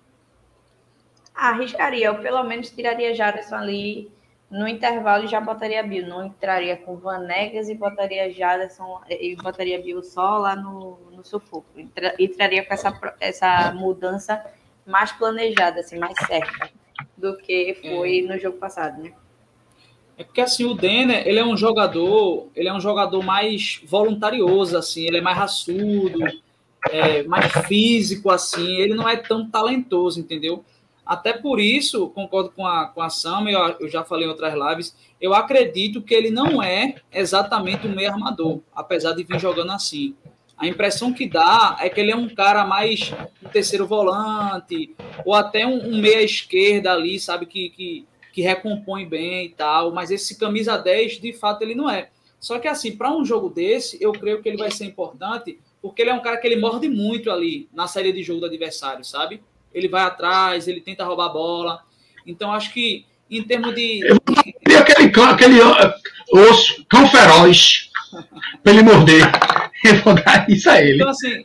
Arriscaria. Eu pelo menos tiraria Jaderson ali no intervalo e já botaria Bill. Não entraria com Vanegas e botaria Jaderson e botaria Bill só lá no sufoco. Entraria com essa mudança mais planejada, assim, mais certa do que foi no jogo passado, né? É porque assim, o Denner, ele é um jogador mais voluntarioso, assim, ele é mais raçudo, mais físico, assim, ele não é tão talentoso, entendeu? Até por isso, concordo com a Sam, eu já falei em outras lives, eu acredito que ele não é exatamente um meio armador, apesar de vir jogando assim. A impressão que dá é que ele é um cara mais um terceiro volante, ou até um meia esquerda ali, sabe, que recompõe bem e tal, mas esse camisa 10, de fato, ele não é. Só que assim, para um jogo desse, eu creio que ele vai ser importante, porque ele é um cara que ele morde muito ali na saída de jogo do adversário, sabe? Ele vai atrás, ele tenta roubar a bola. Então, acho que em termos de... E aquele osso, cão feroz, para ele morder. Eu vou dar isso a ele. Então, assim,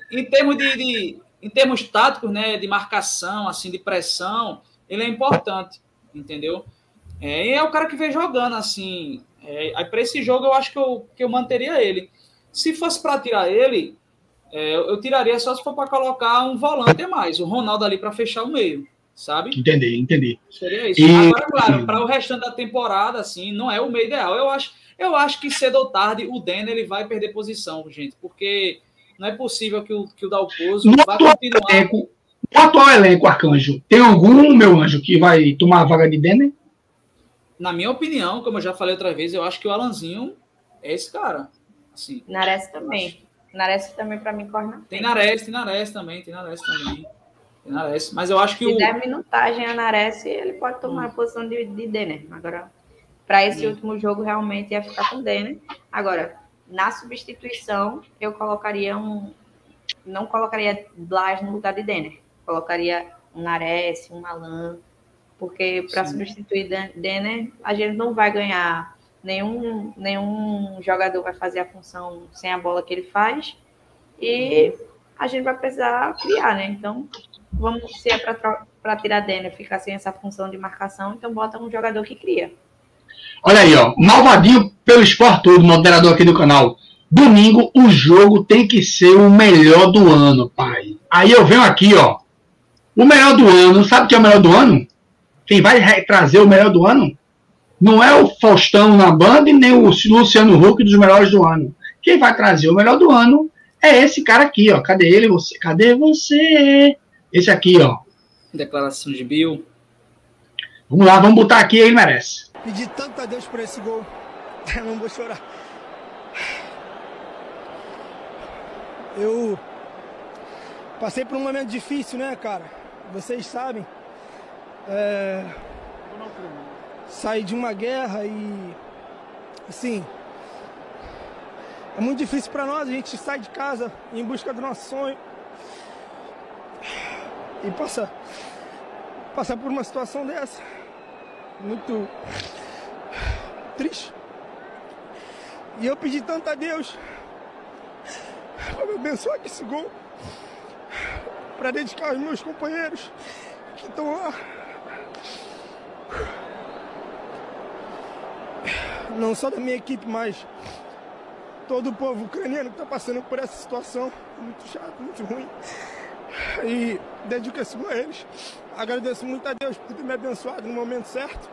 em termos táticos, né, de marcação, assim, de pressão, ele é importante, entendeu? E é o cara que vem jogando, assim. Aí para esse jogo, eu acho que eu manteria ele. Se fosse para tirar ele, eu tiraria só se for para colocar um volante a mais, o Ronaldo ali para fechar o meio, sabe? Entendi. Seria isso. Agora, claro, para o restante da temporada, assim, não é o meio ideal. Eu acho que cedo ou tarde o Denner ele vai perder posição, gente, porque não é possível que o Dalpozo vai continuar. No atual elenco, Arcanjo, tem algum, meu anjo, que vai tomar a vaga de Denner? Na minha opinião, como eu já falei outra vez, eu acho que o Alanzinho é esse cara. Assim, Nares também. Nares também, para mim, corre na frente. Tem Nares também. Mas eu acho que Se der minutagem a Nares, ele pode tomar a posição de Denner. Agora, para esse último jogo, realmente ia ficar com o Denner. Agora, na substituição, eu colocaria não colocaria Blas no lugar de Denner. Colocaria um Nares, um Alan, porque para substituir Denner, a gente não vai ganhar. Nenhum jogador vai fazer a função sem a bola que ele faz. E a gente vai precisar criar, né? Então, se é para tirar Denner, ficar sem essa função de marcação, então bota um jogador que cria. Olha aí, ó. Malvadinho pelo Sport Todo, moderador aqui do canal. Domingo, o jogo tem que ser o melhor do ano, pai. Aí eu venho aqui, ó. O melhor do ano, sabe o que é o melhor do ano? Quem vai trazer o melhor do ano? Não é o Faustão na Band, nem o Luciano Huck dos melhores do ano. Quem vai trazer o melhor do ano é esse cara aqui, ó. Cadê ele? Cadê você? Esse aqui, ó. Declaração de Bill. Vamos lá, vamos botar aqui, ele merece. Pedi tanto a Deus por esse gol. Eu não vou chorar. Eu passei por um momento difícil, né, cara? Vocês sabem. Saí de uma guerra e, assim, é muito difícil para nós. A gente sai de casa em busca do nosso sonho e passar por uma situação dessa, muito triste. E eu pedi tanto a Deus para me abençoar com esse gol, para dedicar aos meus companheiros que estão lá. Não só da minha equipe, mas todo o povo ucraniano que está passando por essa situação muito chata, muito ruim. E dedico esse gol a eles. Agradeço muito a Deus por ter me abençoado no momento certo.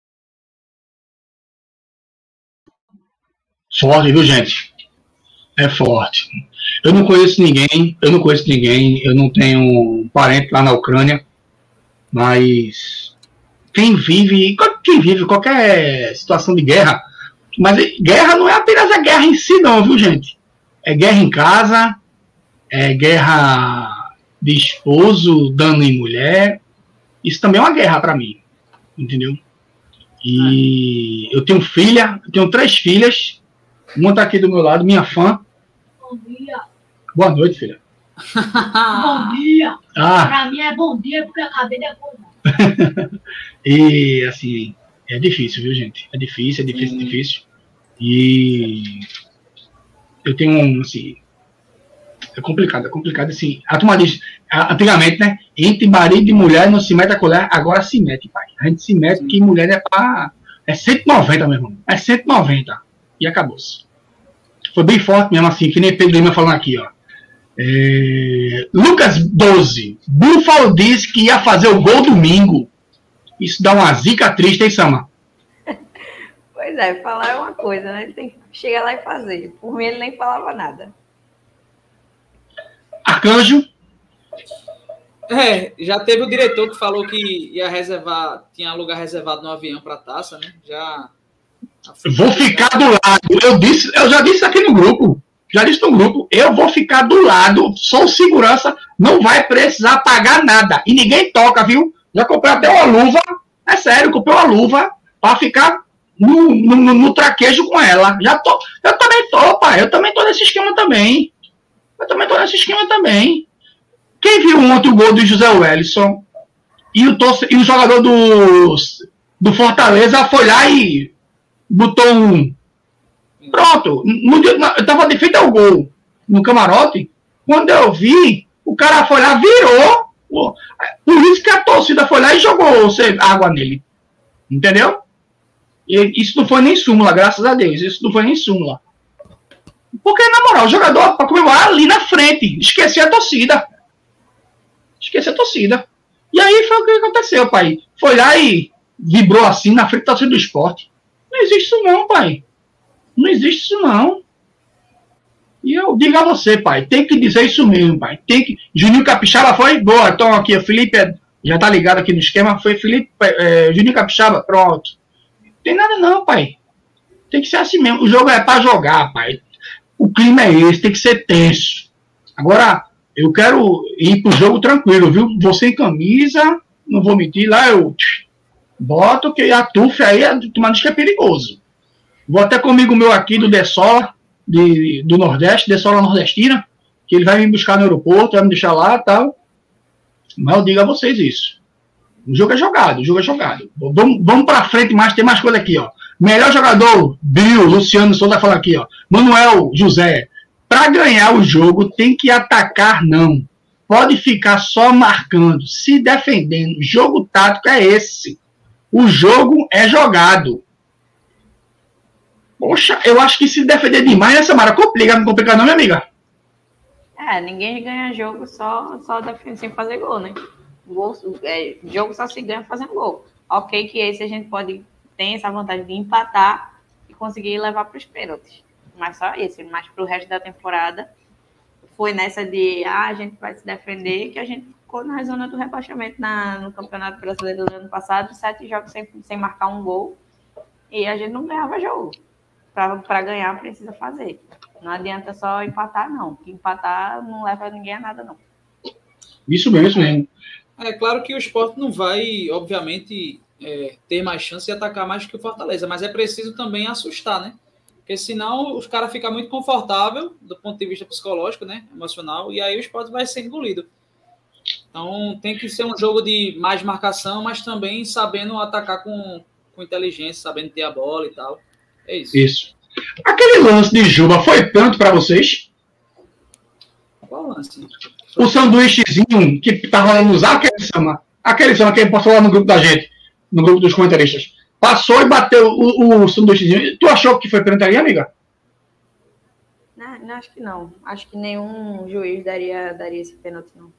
Forte, viu, gente? É forte. Eu não conheço ninguém, eu não tenho parente lá na Ucrânia, mas quem vive qualquer situação de guerra, mas guerra não é apenas a guerra em si não, viu, gente? É guerra em casa, guerra de esposo dando em mulher. Isso também é uma guerra para mim, entendeu? E eu tenho eu tenho 3 filhas. Uma tá aqui do meu lado, minha fã. Bom dia. Boa noite, filha. Bom dia. Pra mim é bom dia porque eu acabei de acordar. E, assim, é difícil, viu, gente? É difícil. E eu tenho, assim, é complicado, assim. A turma diz, antigamente, né? Entre marido e mulher não se mete a colher, agora se mete, pai. A gente se mete que mulher é pra... É 190, meu irmão. É 190. E acabou-se. Foi bem forte mesmo, assim, que nem Pedro Lima falando aqui, ó. Lucas 12. Buffalo disse que ia fazer o gol domingo. Isso dá uma zica triste, hein, Sama? Pois é, falar é uma coisa, né? Ele tem que chegar lá e fazer. Por mim, ele nem falava nada. Arcanjo? Já teve o diretor que falou que ia reservar, tinha lugar reservado no avião para a taça, né? Vou ficar do lado. Eu já disse aqui no grupo. Eu vou ficar do lado, sou segurança, não vai precisar pagar nada. E ninguém toca, viu? Já comprei até uma luva. É sério, comprei uma luva para ficar no traquejo com ela. Eu também tô, pai. Eu também tô nesse esquema também. Quem viu ontem o gol do José Wellison e o jogador do Fortaleza foi lá e botou um... Pronto. Eu tava de frente ao gol no camarote. Quando eu vi, o cara foi lá, virou. Por isso que a torcida foi lá e jogou água nele. Entendeu? E isso não foi nem súmula, graças a Deus. Isso não foi nem súmula. Porque, na moral, o jogador, para comemorar ali na frente, esquecer a torcida. E aí foi o que aconteceu, pai. Foi lá e vibrou assim na frente da torcida do Sport. Não existe isso não, pai. Não existe isso não. E eu digo a você, pai, tem que dizer isso mesmo, pai. Juninho Capixaba foi boa. Então aqui, o Felipe já tá ligado aqui no esquema. Foi Juninho Capixaba, pronto. Não tem nada não, pai. Tem que ser assim mesmo. O jogo é para jogar, pai. O clima é esse, tem que ser tenso. Agora, eu quero ir pro jogo tranquilo, viu? Vou sem camisa, não vou mentir, lá eu boto, que a tufa aí, tu diz que é perigoso. Vou até comigo meu aqui do Dessola, do Nordeste, Dessola Nordestina, que ele vai me buscar no aeroporto, vai me deixar lá e tal. Mas eu digo a vocês isso. O jogo é jogado. Vamos pra frente, mas tem mais coisa aqui, ó. Melhor jogador, Bill, Luciano Souza falando aqui, ó. Manuel José. Para ganhar o jogo, tem que atacar, não. Pode ficar só marcando, se defendendo. Jogo tático é esse. O jogo é jogado. Poxa, eu acho que se defender demais, essa Mara complica, não complica não, minha amiga? Ninguém ganha jogo só defendendo sem fazer gol, né? Jogo só se ganha fazendo gol. Ok que esse a gente tem essa vantagem de empatar e conseguir levar para os pênaltis. Mas só esse. Mas para o resto da temporada, foi nessa de a gente vai se defender que a gente ficou na zona do rebaixamento no Campeonato Brasileiro do ano passado, 7 jogos sem marcar um gol, e a gente não ganhava jogo. Para ganhar, precisa fazer. Não adianta só empatar, não. Que empatar não leva ninguém a nada, não. Isso mesmo. É claro que o Sport não vai, obviamente, ter mais chance de atacar mais que o Fortaleza, mas é preciso também assustar, né? Porque senão os caras ficam muito confortáveis do ponto de vista psicológico, né? Emocional, e aí o Sport vai ser engolido. Então tem que ser um jogo de mais marcação, mas também sabendo atacar com inteligência, sabendo ter a bola e tal. É isso. Isso. Aquele lance de Juba foi tanto para vocês? Qual lance? O sanduíchezinho que tá rolando usar aquele samba que passou lá no grupo da gente, no grupo dos comentaristas. Passou e bateu o sanduíchezinho. Tu achou que foi pênalti ali, amiga? Não, acho que não. Acho que nenhum juiz daria esse pênalti, não.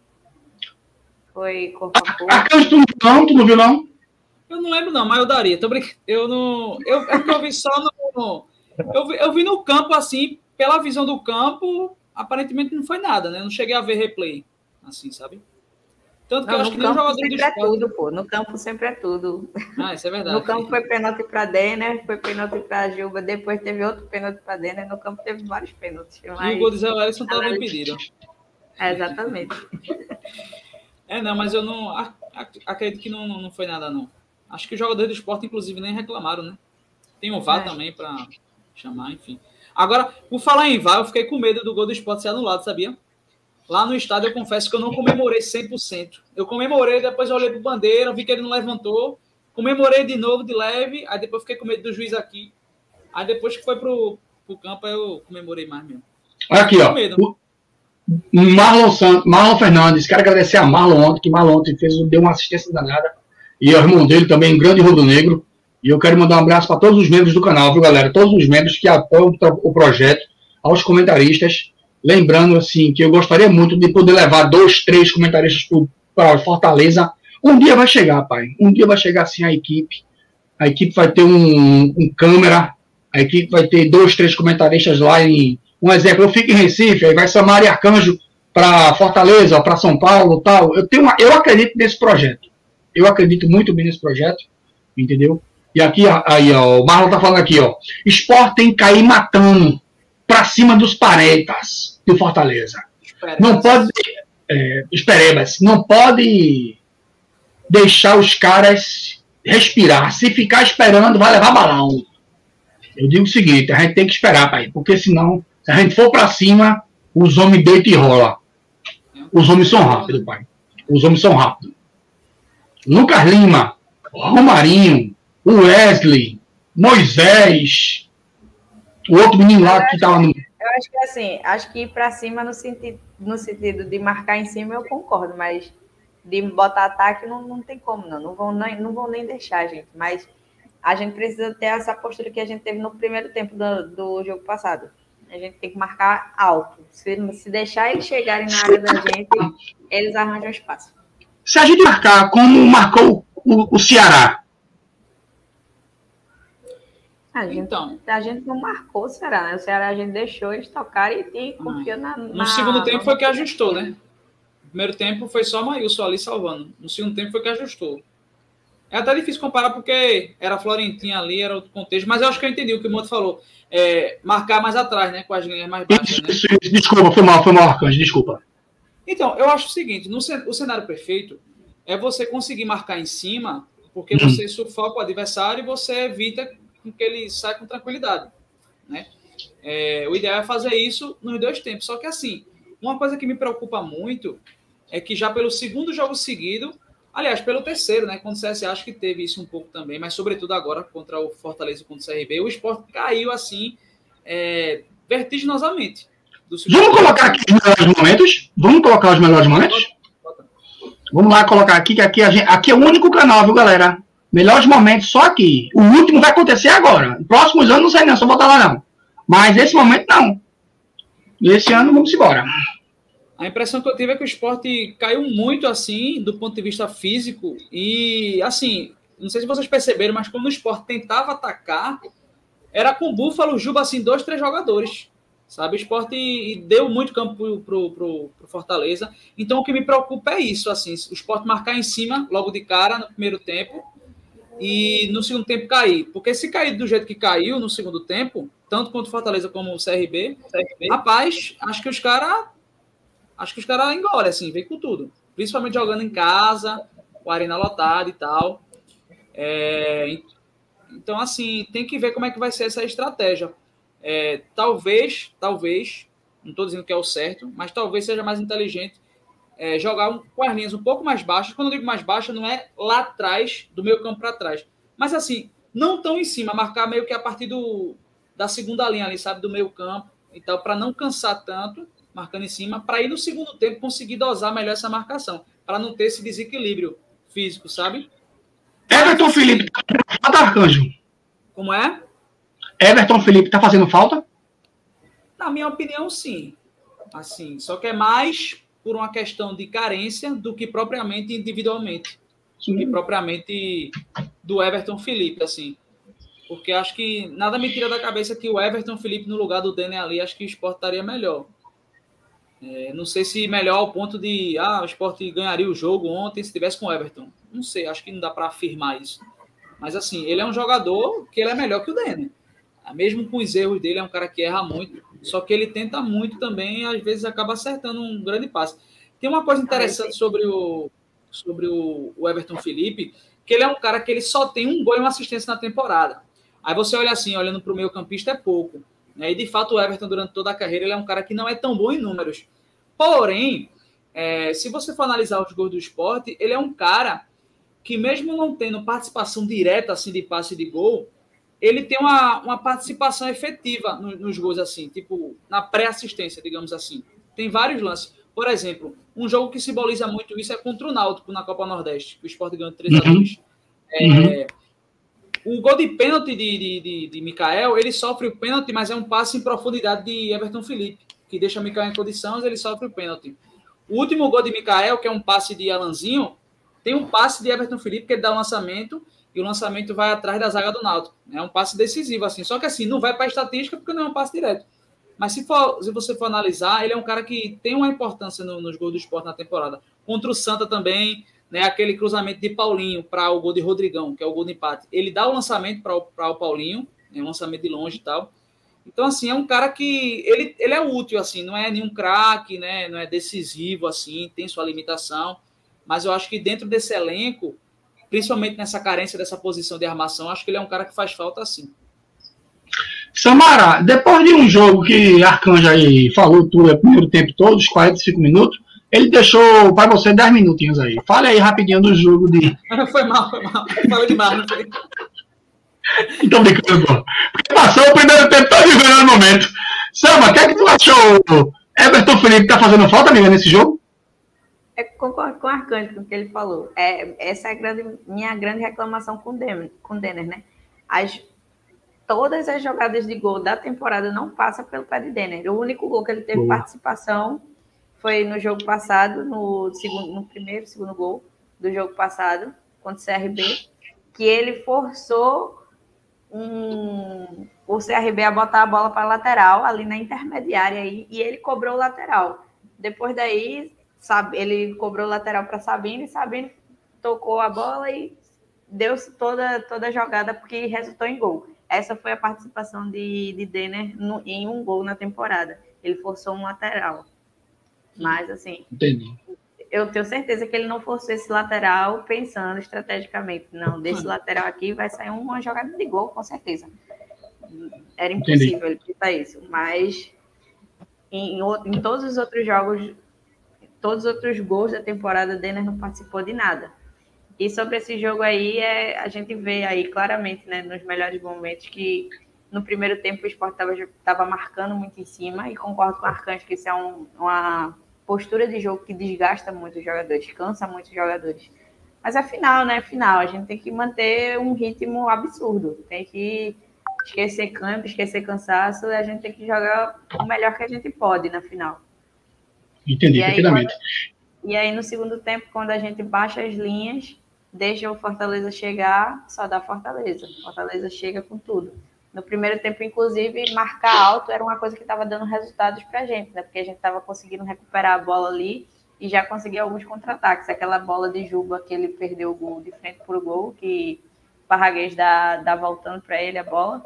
Foi corpo a corpo. Tu não viu, não? Eu não lembro, não, mas eu daria. Tô brincando. Eu vi só no... Eu vi no campo, assim, pela visão do campo, aparentemente não foi nada, né? Eu não cheguei a ver replay, assim, sabe? Tanto que Não, eu acho no que nem o campo jogador do sempre é esporte... tudo, pô. No campo sempre é tudo. Ah, isso é verdade. No campo foi pênalti para Denner, foi pênalti para Juba, depois teve outro pênalti para Denner, no campo teve vários pênaltis. E o gol de Zé Wellison estava impedido. É, exatamente. Não, mas eu não acredito que não foi nada, não. Acho que os jogadores do esporte, inclusive, nem reclamaram, né? Tem o VAR também para chamar, enfim. Agora, por falar em VAR, eu fiquei com medo do gol do esporte ser anulado, sabia? Lá no estádio, eu confesso que eu não comemorei 100%. Eu comemorei, depois eu olhei pro bandeira, vi que ele não levantou, comemorei de novo, de leve, aí depois fiquei com medo do juiz aqui. Aí depois que foi pro campo, eu comemorei mais mesmo. Aqui, ó. Marlon Fernandes, quero agradecer a Marlon ontem, que Marlon ontem deu uma assistência danada. E o irmão dele também, um grande rubro-negro. E eu quero mandar um abraço para todos os membros do canal, viu, galera? Todos os membros que apoiam o projeto, aos comentaristas. Lembrando, assim, que eu gostaria muito de poder levar 2, 3 comentaristas para Fortaleza. Um dia vai chegar, pai. Um dia vai chegar, assim, a equipe. A equipe vai ter um câmera. A equipe vai ter 2, 3 comentaristas lá em... Um exemplo, eu fico em Recife, aí vai Samara e Arcanjo para Fortaleza, para São Paulo, tal. Eu acredito nesse projeto. Eu acredito muito bem nesse projeto, entendeu? E aqui, aí, ó, o Marlon tá falando aqui, ó. Sport tem que cair matando para cima dos paretas do Fortaleza. Não pode... Esperebas. Não pode deixar os caras respirar. Se ficar esperando, vai levar balão. Eu digo o seguinte, a gente tem que esperar, pai, porque senão, se a gente for para cima, os homens deitam e rolam. Os homens são rápidos, pai. Os homens são rápidos. Lucas Lima, Romarinho, Wesley, Moisés, o outro menino lá que estava no... Eu acho que assim, acho que ir para cima no sentido de marcar em cima eu concordo, mas de botar ataque não tem como, não. Não vão nem deixar, gente. Mas a gente precisa ter essa postura que a gente teve no primeiro tempo do jogo passado. A gente tem que marcar alto. Se deixar eles chegarem na área da gente, eles arranjam espaço. Se a gente marcar como marcou o Ceará... A gente não marcou o Ceará, né? O Ceará a gente deixou eles tocarem e confiou na... No segundo tempo foi que ajustou, né? No primeiro tempo foi só o Maílson ali salvando. No segundo tempo foi que ajustou. É até difícil comparar porque era a Florentina ali, era outro contexto, mas eu acho que eu entendi o que o Moto falou. Marcar mais atrás, né? Com as linhas mais baixas. Isso, né? Desculpa, foi mal, Arcanjo, desculpa. Então, eu acho o seguinte, o cenário perfeito é você conseguir marcar em cima, porque você sufoca o adversário e você evita que ele saia com tranquilidade, né? O ideal é fazer isso nos 2 tempos. Só que, assim, uma coisa que me preocupa muito é que já pelo segundo jogo seguido, aliás, pelo terceiro, né? Contra o CSA, acho que teve isso um pouco também, mas sobretudo agora contra o Fortaleza e contra o CRB, o Sport caiu, assim, vertiginosamente. Vamos colocar aqui os melhores momentos? Vamos colocar os melhores momentos? Vamos lá colocar aqui, que aqui é o único canal, viu, galera? Melhores momentos só aqui. O último vai acontecer agora. Próximos anos não sei não, só botar lá não. Mas esse momento não. Esse ano vamos embora. A impressão que eu tive é que o Sport caiu muito, assim, do ponto de vista físico. E, assim, não sei se vocês perceberam, mas quando o Sport tentava atacar, era com o Búfalo, Juba, assim, 2, 3 jogadores. Sabe? O Sport deu muito campo pro Fortaleza. Então, o que me preocupa é isso, assim, o Sport marcar em cima, logo de cara, no primeiro tempo, e no segundo tempo cair. Porque se cair do jeito que caiu no segundo tempo, tanto contra o Fortaleza como o CRB, rapaz, acho que os caras engolem, assim, vem com tudo. Principalmente jogando em casa, com a arena lotada e tal. Então, assim, tem que ver como é que vai ser essa estratégia. Talvez, não estou dizendo que é o certo, mas talvez seja mais inteligente jogar com as linhas um pouco mais baixas. Quando eu digo mais baixa, não é lá atrás, do meio campo para trás. Mas, assim, não tão em cima, marcar meio que a partir da segunda linha ali, sabe, do meio campo e tal, para não cansar tanto, marcando em cima, para ir no segundo tempo conseguir dosar melhor essa marcação, para não ter esse desequilíbrio físico, sabe? Everton Felipe, tá, Arcanjo? Como é? Everton Felipe tá fazendo falta? Na minha opinião, sim. Assim, só que é mais por uma questão de carência do que propriamente individualmente. Do que propriamente do Everton Felipe, assim. Porque acho que nada me tira da cabeça que o Everton Felipe no lugar do Denner ali, acho que o Sport estaria melhor. Não sei se melhor ao ponto de o Sport ganharia o jogo ontem se tivesse com o Everton. Não sei, acho que não dá para afirmar isso. Mas assim, ele é um jogador que ele é melhor que o Denner. Mesmo com os erros dele, é um cara que erra muito, só que ele tenta muito também e às vezes acaba acertando um grande passe. Tem uma coisa interessante sobre o Everton Felipe, que ele é um cara que ele só tem um gol e uma assistência na temporada. Aí você olha assim, olhando para o meio campista é pouco. Né? E de fato o Everton, durante toda a carreira, ele é um cara que não é tão bom em números. Porém, se você for analisar os gols do Sport, ele é um cara que mesmo não tendo participação direta assim, de passe de gol, ele tem uma participação efetiva nos gols, assim, tipo, na pré-assistência, digamos assim. Tem vários lances. Por exemplo, um jogo que simboliza muito isso é contra o Náutico na Copa Nordeste, que o Sport ganhou 3-2. O gol de pênalti de Mikael, ele sofre o pênalti, mas é um passe em profundidade de Everton Felipe, que deixa o Mikael em condições, ele sofre o pênalti. O último gol de Mikael, que é um passe de Alanzinho, tem um passe de Everton Felipe, que ele dá um lançamento, e o lançamento vai atrás da zaga do Náutico. É um passe decisivo, assim. Só que, assim, não vai para a estatística, porque não é um passe direto. Mas se você for analisar, ele é um cara que tem uma importância nos gols do Sport na temporada. Contra o Santa também, né, aquele cruzamento de Paulinho para o gol de Rodrigão, que é o gol de empate. Ele dá o lançamento para o Paulinho, né, um lançamento de longe e tal. Então, assim, é um cara que... Ele é útil, assim, não é nenhum craque, né, não é decisivo, assim, tem sua limitação. Mas eu acho que dentro desse elenco, principalmente nessa carência dessa posição de armação, acho que ele é um cara que faz falta, sim. Samara, depois de um jogo que Arcanjo aí falou tudo o primeiro tempo todo, os 45 minutos, ele deixou para você 10 minutinhos aí. Fale aí rapidinho do jogo de... Foi mal. Falei demais, não foi? Então, brincando, pô. Porque passou o primeiro tempo todo vivendo no momento. Sama, o que é que tu achou? Everton Felipe tá fazendo falta, amiga, nesse jogo? Concordo com o Arcanjo, com o que ele falou. Essa é minha grande reclamação com o Denner, né? Todas as jogadas de gol da temporada não passam pelo pé de Denner. O único gol que ele teve participação foi no jogo passado, no segundo gol do jogo passado, contra o CRB, que ele forçou o CRB a botar a bola para a lateral, ali na intermediária, aí, e ele cobrou o lateral. Depois daí, ele cobrou o lateral para Sabino, e Sabino tocou a bola e deu toda a jogada, porque resultou em gol. Essa foi a participação de Denner em um gol na temporada. Ele forçou um lateral. Mas, assim, entendi. Eu tenho certeza que ele não forçou esse lateral pensando estrategicamente. Não, desse lateral aqui vai sair uma jogada de gol, com certeza. Era impossível ele pensar isso. Mas em todos os outros jogos, todos os outros gols da temporada, Denner não participou de nada. E sobre esse jogo aí, a gente vê aí claramente, né, nos melhores momentos, que no primeiro tempo o Sport estava marcando muito em cima, e concordo com o Arcanjo que isso é uma postura de jogo que desgasta muito os jogadores, cansa muito os jogadores. Mas é final, né? Final. A gente tem que manter um ritmo absurdo. Tem que esquecer campo, esquecer cansaço, e a gente tem que jogar o melhor que a gente pode na final. Entendi, perfeitamente. E aí, no segundo tempo, quando a gente baixa as linhas, deixa o Fortaleza chegar, só dá Fortaleza. Fortaleza chega com tudo. No primeiro tempo, inclusive, marcar alto era uma coisa que estava dando resultados para a gente, né? Porque a gente estava conseguindo recuperar a bola ali e já conseguia alguns contra-ataques. Aquela bola de Juba que ele perdeu o gol de frente para o gol, que o Parraguês dá voltando para ele a bola,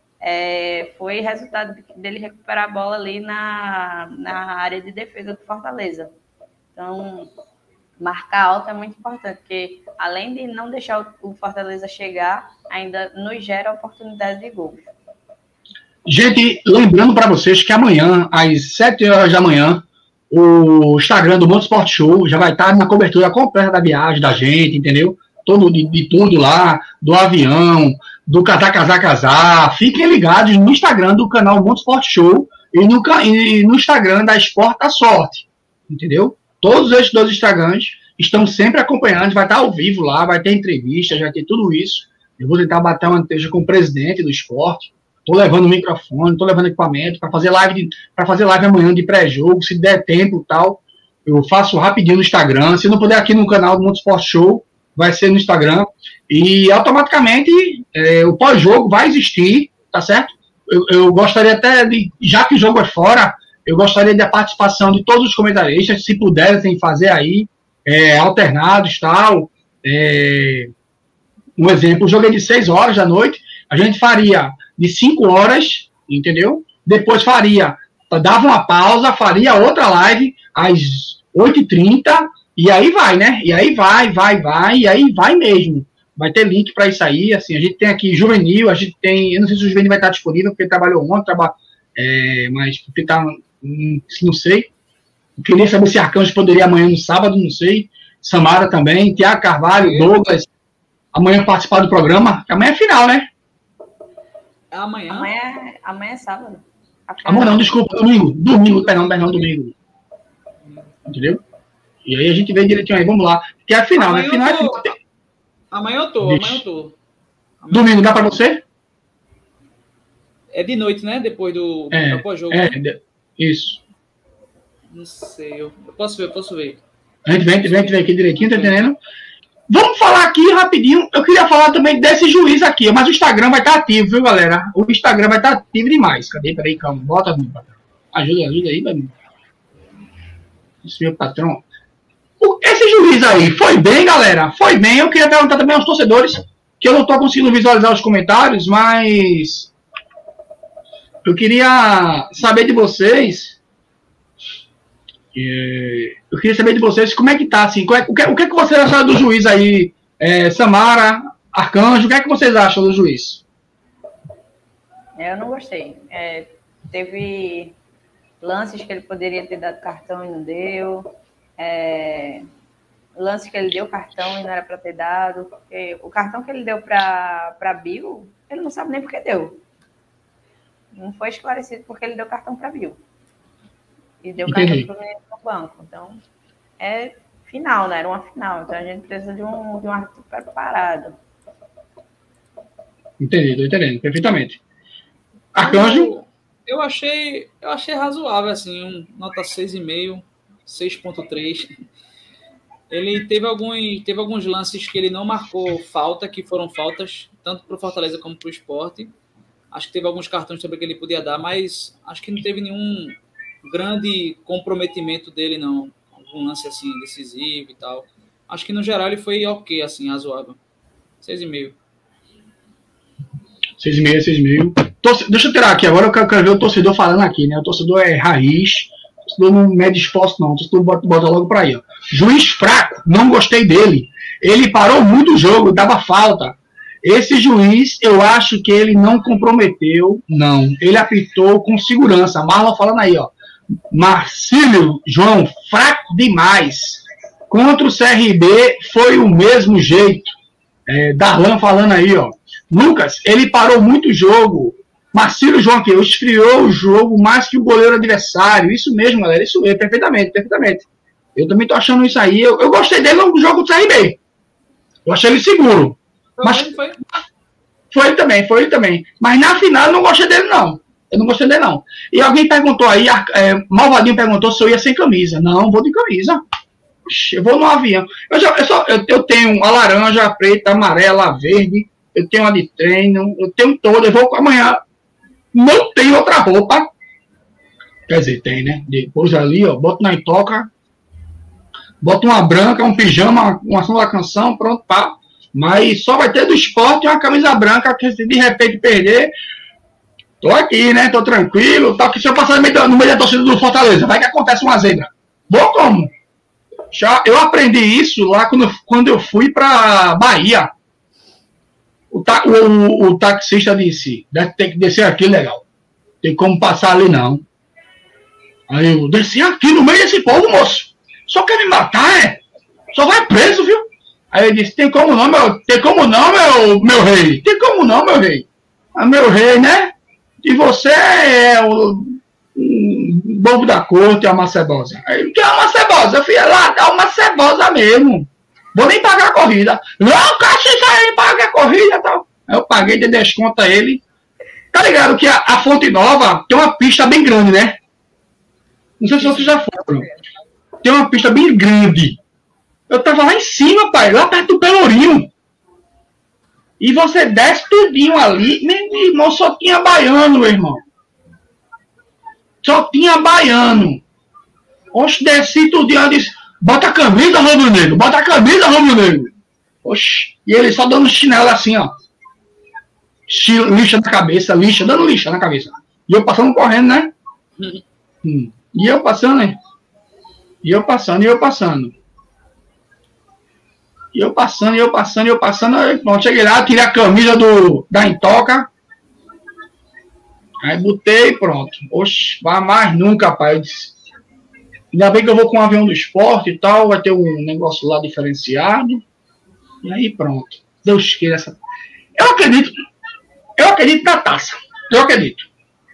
foi resultado dele recuperar a bola ali na área de defesa do Fortaleza. Então, marcar alto é muito importante, porque além de não deixar o Fortaleza chegar, ainda nos gera oportunidade de gols. Gente, lembrando para vocês que amanhã, às 7 horas da manhã, o Instagram do Mundo Sport Show já vai estar na cobertura completa da viagem da gente, entendeu? De tudo lá, do avião, do casar. Fiquem ligados no Instagram do canal Mundo Sport Show e no Instagram da Sport da Sorte, entendeu? Todos esses dois Instagrams estão sempre acompanhando, vai estar ao vivo lá, vai ter entrevista, já ter tudo isso. Eu vou tentar bater uma entrevista com o presidente do esporte. Estou levando o microfone, estou levando equipamento para fazer live amanhã de pré-jogo, se der tempo e tal. Eu faço rapidinho no Instagram. Se não puder aqui no canal do Mundo Sport Show, vai ser no Instagram. E automaticamente o pós-jogo vai existir, tá certo? Eu gostaria até de, já que o jogo é fora, eu gostaria da participação de todos os comentaristas, se puderem fazer aí, alternados, tal. Um exemplo, o jogo é de 6 horas da noite, a gente faria de 5 horas, entendeu? Depois dava uma pausa, faria outra live às 8h30, e aí vai, né? E aí vai, e aí vai mesmo. Vai ter link para isso aí, assim, a gente tem aqui Juvenil, a gente tem, eu não sei se o Juvenil vai estar disponível, porque ele trabalhou ontem, mas porque tá, não sei. Eu queria saber se Arcanjo poderia amanhã no sábado, não sei. Samara também, Tiago Carvalho, Douglas, amanhã participar do programa, amanhã é final, né? Amanhã é sábado. Amanhã não, desculpa, domingo, domingo. Entendeu? E aí a gente vê direitinho aí, vamos lá. Que é a final, né? Final é final. Amanhã eu tô. Domingo dá pra você? É de noite, né? Depois do pós-jogo. Isso. Não sei, eu posso ver. A gente vem aqui direitinho, tá entendendo? Vamos falar aqui rapidinho. Eu queria falar também desse juiz aqui, mas o Instagram vai estar ativo, viu, galera? O Instagram vai estar ativo demais. Cadê? Peraí, calma. Bota, meu patrão. Ajuda aí, meu. Esse meu patrão. Esse juiz aí, foi bem, galera? Foi bem. Eu queria perguntar também aos torcedores, que eu não estou conseguindo visualizar os comentários, mas eu queria saber de vocês. Eu queria saber de vocês como é que tá, assim, o que vocês acharam do juiz aí, Samara, Arcanjo, o que é que vocês acham do juiz? Eu não gostei. Teve lances que ele poderia ter dado cartão e não deu, lances que ele deu cartão e não era para ter dado, porque o cartão que ele deu para Bill, ele não sabe nem por que deu. Não foi esclarecido porque ele deu cartão para Bill. E deu cartão para o banco. Então, final, né? Era uma final. Então, a gente precisa de um árbitro preparado. Entendi, tô entendendo. Perfeitamente. Arcanjo? Eu achei razoável, assim, nota 6,5, 6,3. Ele teve alguns lances que ele não marcou falta, que foram faltas, tanto para o Fortaleza como para o Sport. Acho que teve alguns cartões também que ele podia dar, mas acho que não teve nenhum grande comprometimento dele, não. Algum lance, assim, decisivo e tal. Acho que, no geral, ele foi ok, assim, razoável. 6,5. 6,5. Deixa eu tirar aqui. Agora eu quero ver o torcedor falando aqui, né? O torcedor é raiz. O torcedor não mede esforço, não. O torcedor bota logo pra aí, ó. Juiz fraco. Não gostei dele. Ele parou muito o jogo, dava falta. Esse juiz, eu acho que ele não comprometeu, não. Ele apitou com segurança. Marlon falando aí, ó. Marcílio, João, fraco demais. Contra o CRB foi o mesmo jeito. Darlan falando aí, ó. Lucas, ele parou muito o jogo. Marcílio, João aqui, esfriou o jogo mais que o goleiro adversário. Isso mesmo, galera, isso mesmo, perfeitamente. Eu também tô achando isso aí. Eu gostei dele no jogo do CRB. Eu achei ele seguro. Mas foi ele também. Mas na final eu não gostei dele, não. E alguém perguntou aí, Malvadinho perguntou se eu ia sem camisa. Não, vou de camisa. Eu vou no avião. Eu tenho a laranja, a preta, a amarela, a verde. Eu tenho a de treino. Eu tenho toda. Eu vou amanhã. Não tem outra roupa. Quer dizer, tem, né? Depois ali, ó, boto na intoca. Boto uma branca, um pijama, uma ação da canção, pronto, pá. Mas só vai ter do Sport e uma camisa branca que se de repente perder... Tô aqui, né? Tô tranquilo. Tá aqui, se eu passar no meio da torcida do Fortaleza, vai que acontece uma zebra. Vou como? Eu aprendi isso lá quando eu fui pra Bahia. O taxista disse, tem que descer aqui, legal. Tem como passar ali, não. Aí eu desci aqui no meio desse povo, moço. Só quer me matar, Só vai preso, viu? Aí ele disse, tem como não, meu rei? Tem como não, meu rei? Meu rei, né? E você é o bobo da corte, é uma cebosa. Aí, que é uma cebosa? Eu fui lá, é uma cebosa mesmo. Vou nem pagar a corrida. Não, caixa aí, paga a corrida e tal. Aí eu paguei de desconto a ele. Tá ligado que a Fonte Nova tem uma pista bem grande, né? Não sei se vocês já foram. Tem uma pista bem grande. Eu tava lá em cima, pai, lá perto do Pelourinho. E você desce tudinho ali, meu irmão, só tinha baiano, meu irmão. só tinha baiano. Oxe, desci tudo e disse, bota a camisa, rubro-negro, bota a camisa, rubro-negro. Oxe, e ele só dando chinelo assim, ó. Lixa na cabeça, dando lixa na cabeça. E eu passando correndo, né? E eu passando, né? E eu passando. Aí, pronto, cheguei lá, tirei a camisa da Intoca. Aí botei, pronto. Oxe, vai mais nunca, pai. Eu disse, ainda bem que eu vou com o avião do esporte e tal, vai ter um negócio lá diferenciado. E aí pronto. Deus queira essa. Eu acredito na taça. Eu acredito.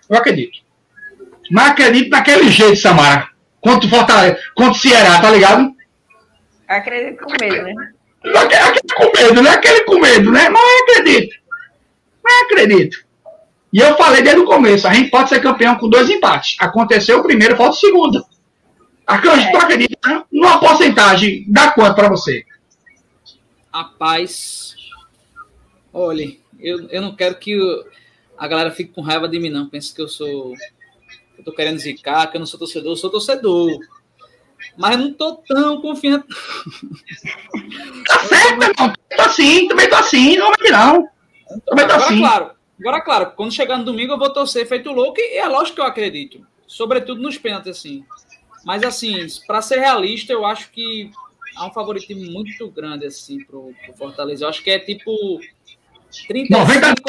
Mas acredito naquele jeito, Samara. Contra o Fortaleza, contra o Ceará, tá ligado? Acredito com medo, né? Aquele com medo, né? Mas acredito. E eu falei desde o começo, a gente pode ser campeão com 2 empates. Aconteceu o primeiro, falta o segundo. Tu acredita numa porcentagem, dá quanto pra você? Rapaz, olha, eu não quero que a galera fique com raiva de mim, não. Pensa que eu tô querendo zicar, que eu não sou torcedor. Eu sou torcedor. Mas eu não tô tão confiante. Tá certo, irmão. Também tô assim. Não vai não. Também tô assim. Agora, claro, quando chegar no domingo eu vou torcer feito louco e é lógico que eu acredito. Sobretudo nos pênaltis, assim. Mas, assim, para ser realista, eu acho que há um favoritismo muito grande, assim, pro Fortaleza. Eu acho que é tipo 35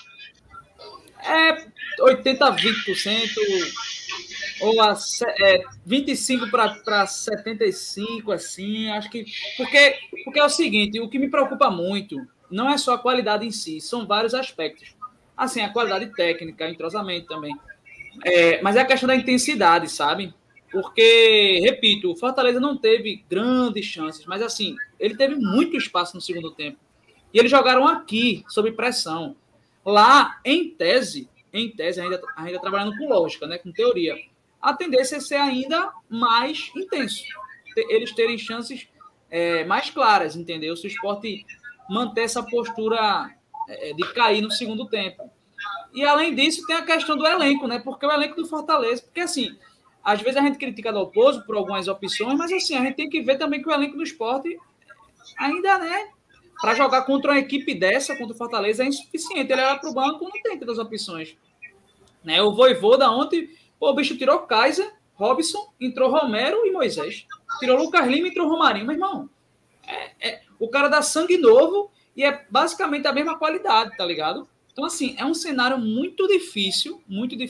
80-20%, ou 25 para 75, assim. Acho que. Porque é o seguinte, o que me preocupa muito não é só a qualidade em si, são vários aspectos. Assim, a qualidade técnica, entrosamento também. Mas é a questão da intensidade, sabe? Porque, repito, o Fortaleza não teve grandes chances, mas assim, ele teve muito espaço no segundo tempo. E eles jogaram aqui, sob pressão. Lá, em tese, ainda trabalhando com lógica, né, com teoria, a tendência é ser ainda mais intenso. Eles terem chances mais claras, entendeu? Se o Sport manter essa postura de cair no segundo tempo. E, além disso, tem a questão do elenco, né? Porque o elenco do Fortaleza... Porque, assim, às vezes a gente critica do Dalpozo por algumas opções, mas, assim, a gente tem que ver também que o elenco do Sport ainda, né? Para jogar contra uma equipe dessa, contra o Fortaleza, é insuficiente. Ele era para o banco, não tem tantas opções. Né? O Vojvoda ontem, o bicho tirou Kaiser, Robson, entrou Romero e Moisés. Tirou Lucas Lima e entrou Romarinho. Meu irmão, o cara dá sangue novo e é basicamente a mesma qualidade, tá ligado? Então, assim, é um cenário muito difícil,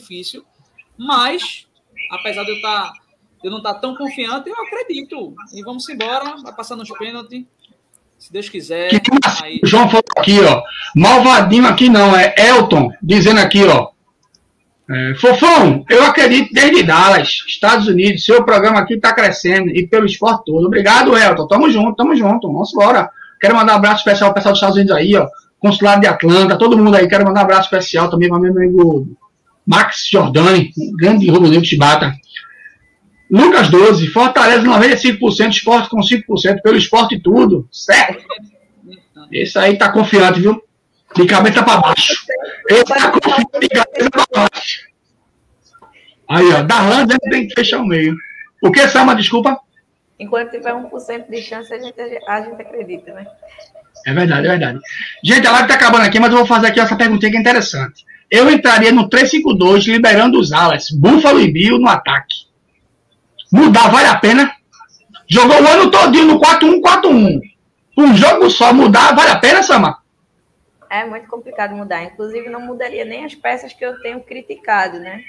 mas, apesar de eu não estar tão confiante, eu acredito. E vamos embora, vai passar nos pênaltis, se Deus quiser. Aí... O João falou aqui, ó, malvadinho aqui não, é Elton, dizendo aqui, ó, Fofão, eu acredito desde Dallas, Estados Unidos, seu programa aqui está crescendo e pelo esporte todo. Obrigado, Elton, tamo junto, vamos embora. Quero mandar um abraço especial ao pessoal dos Estados Unidos aí, ó, Consulado de Atlanta, todo mundo aí. Quero mandar um abraço especial também para meu amigo Max Jordani, grande rubro-negro de Chibata. Lucas 12, Fortaleza 95%, esporte com 5%, pelo esporte e tudo, certo? Esse aí tá confiante, viu? De cabeça para baixo. Esse tá confiante de cabeça para baixo. Aí, ó, da Randa tem que fechar o meio. O que, Sama? Desculpa? Enquanto tiver 1% de chance, a gente acredita, né? É verdade. Gente, a live tá acabando aqui, mas eu vou fazer aqui essa perguntinha que é interessante. Eu entraria no 3-5-2, liberando os alas, Búfalo e Bill no ataque. Mudar vale a pena? Jogou o ano todinho no 4-1-4-1. Um jogo só, mudar vale a pena, Sama? É muito complicado mudar. Inclusive, não mudaria nem as peças que eu tenho criticado, né?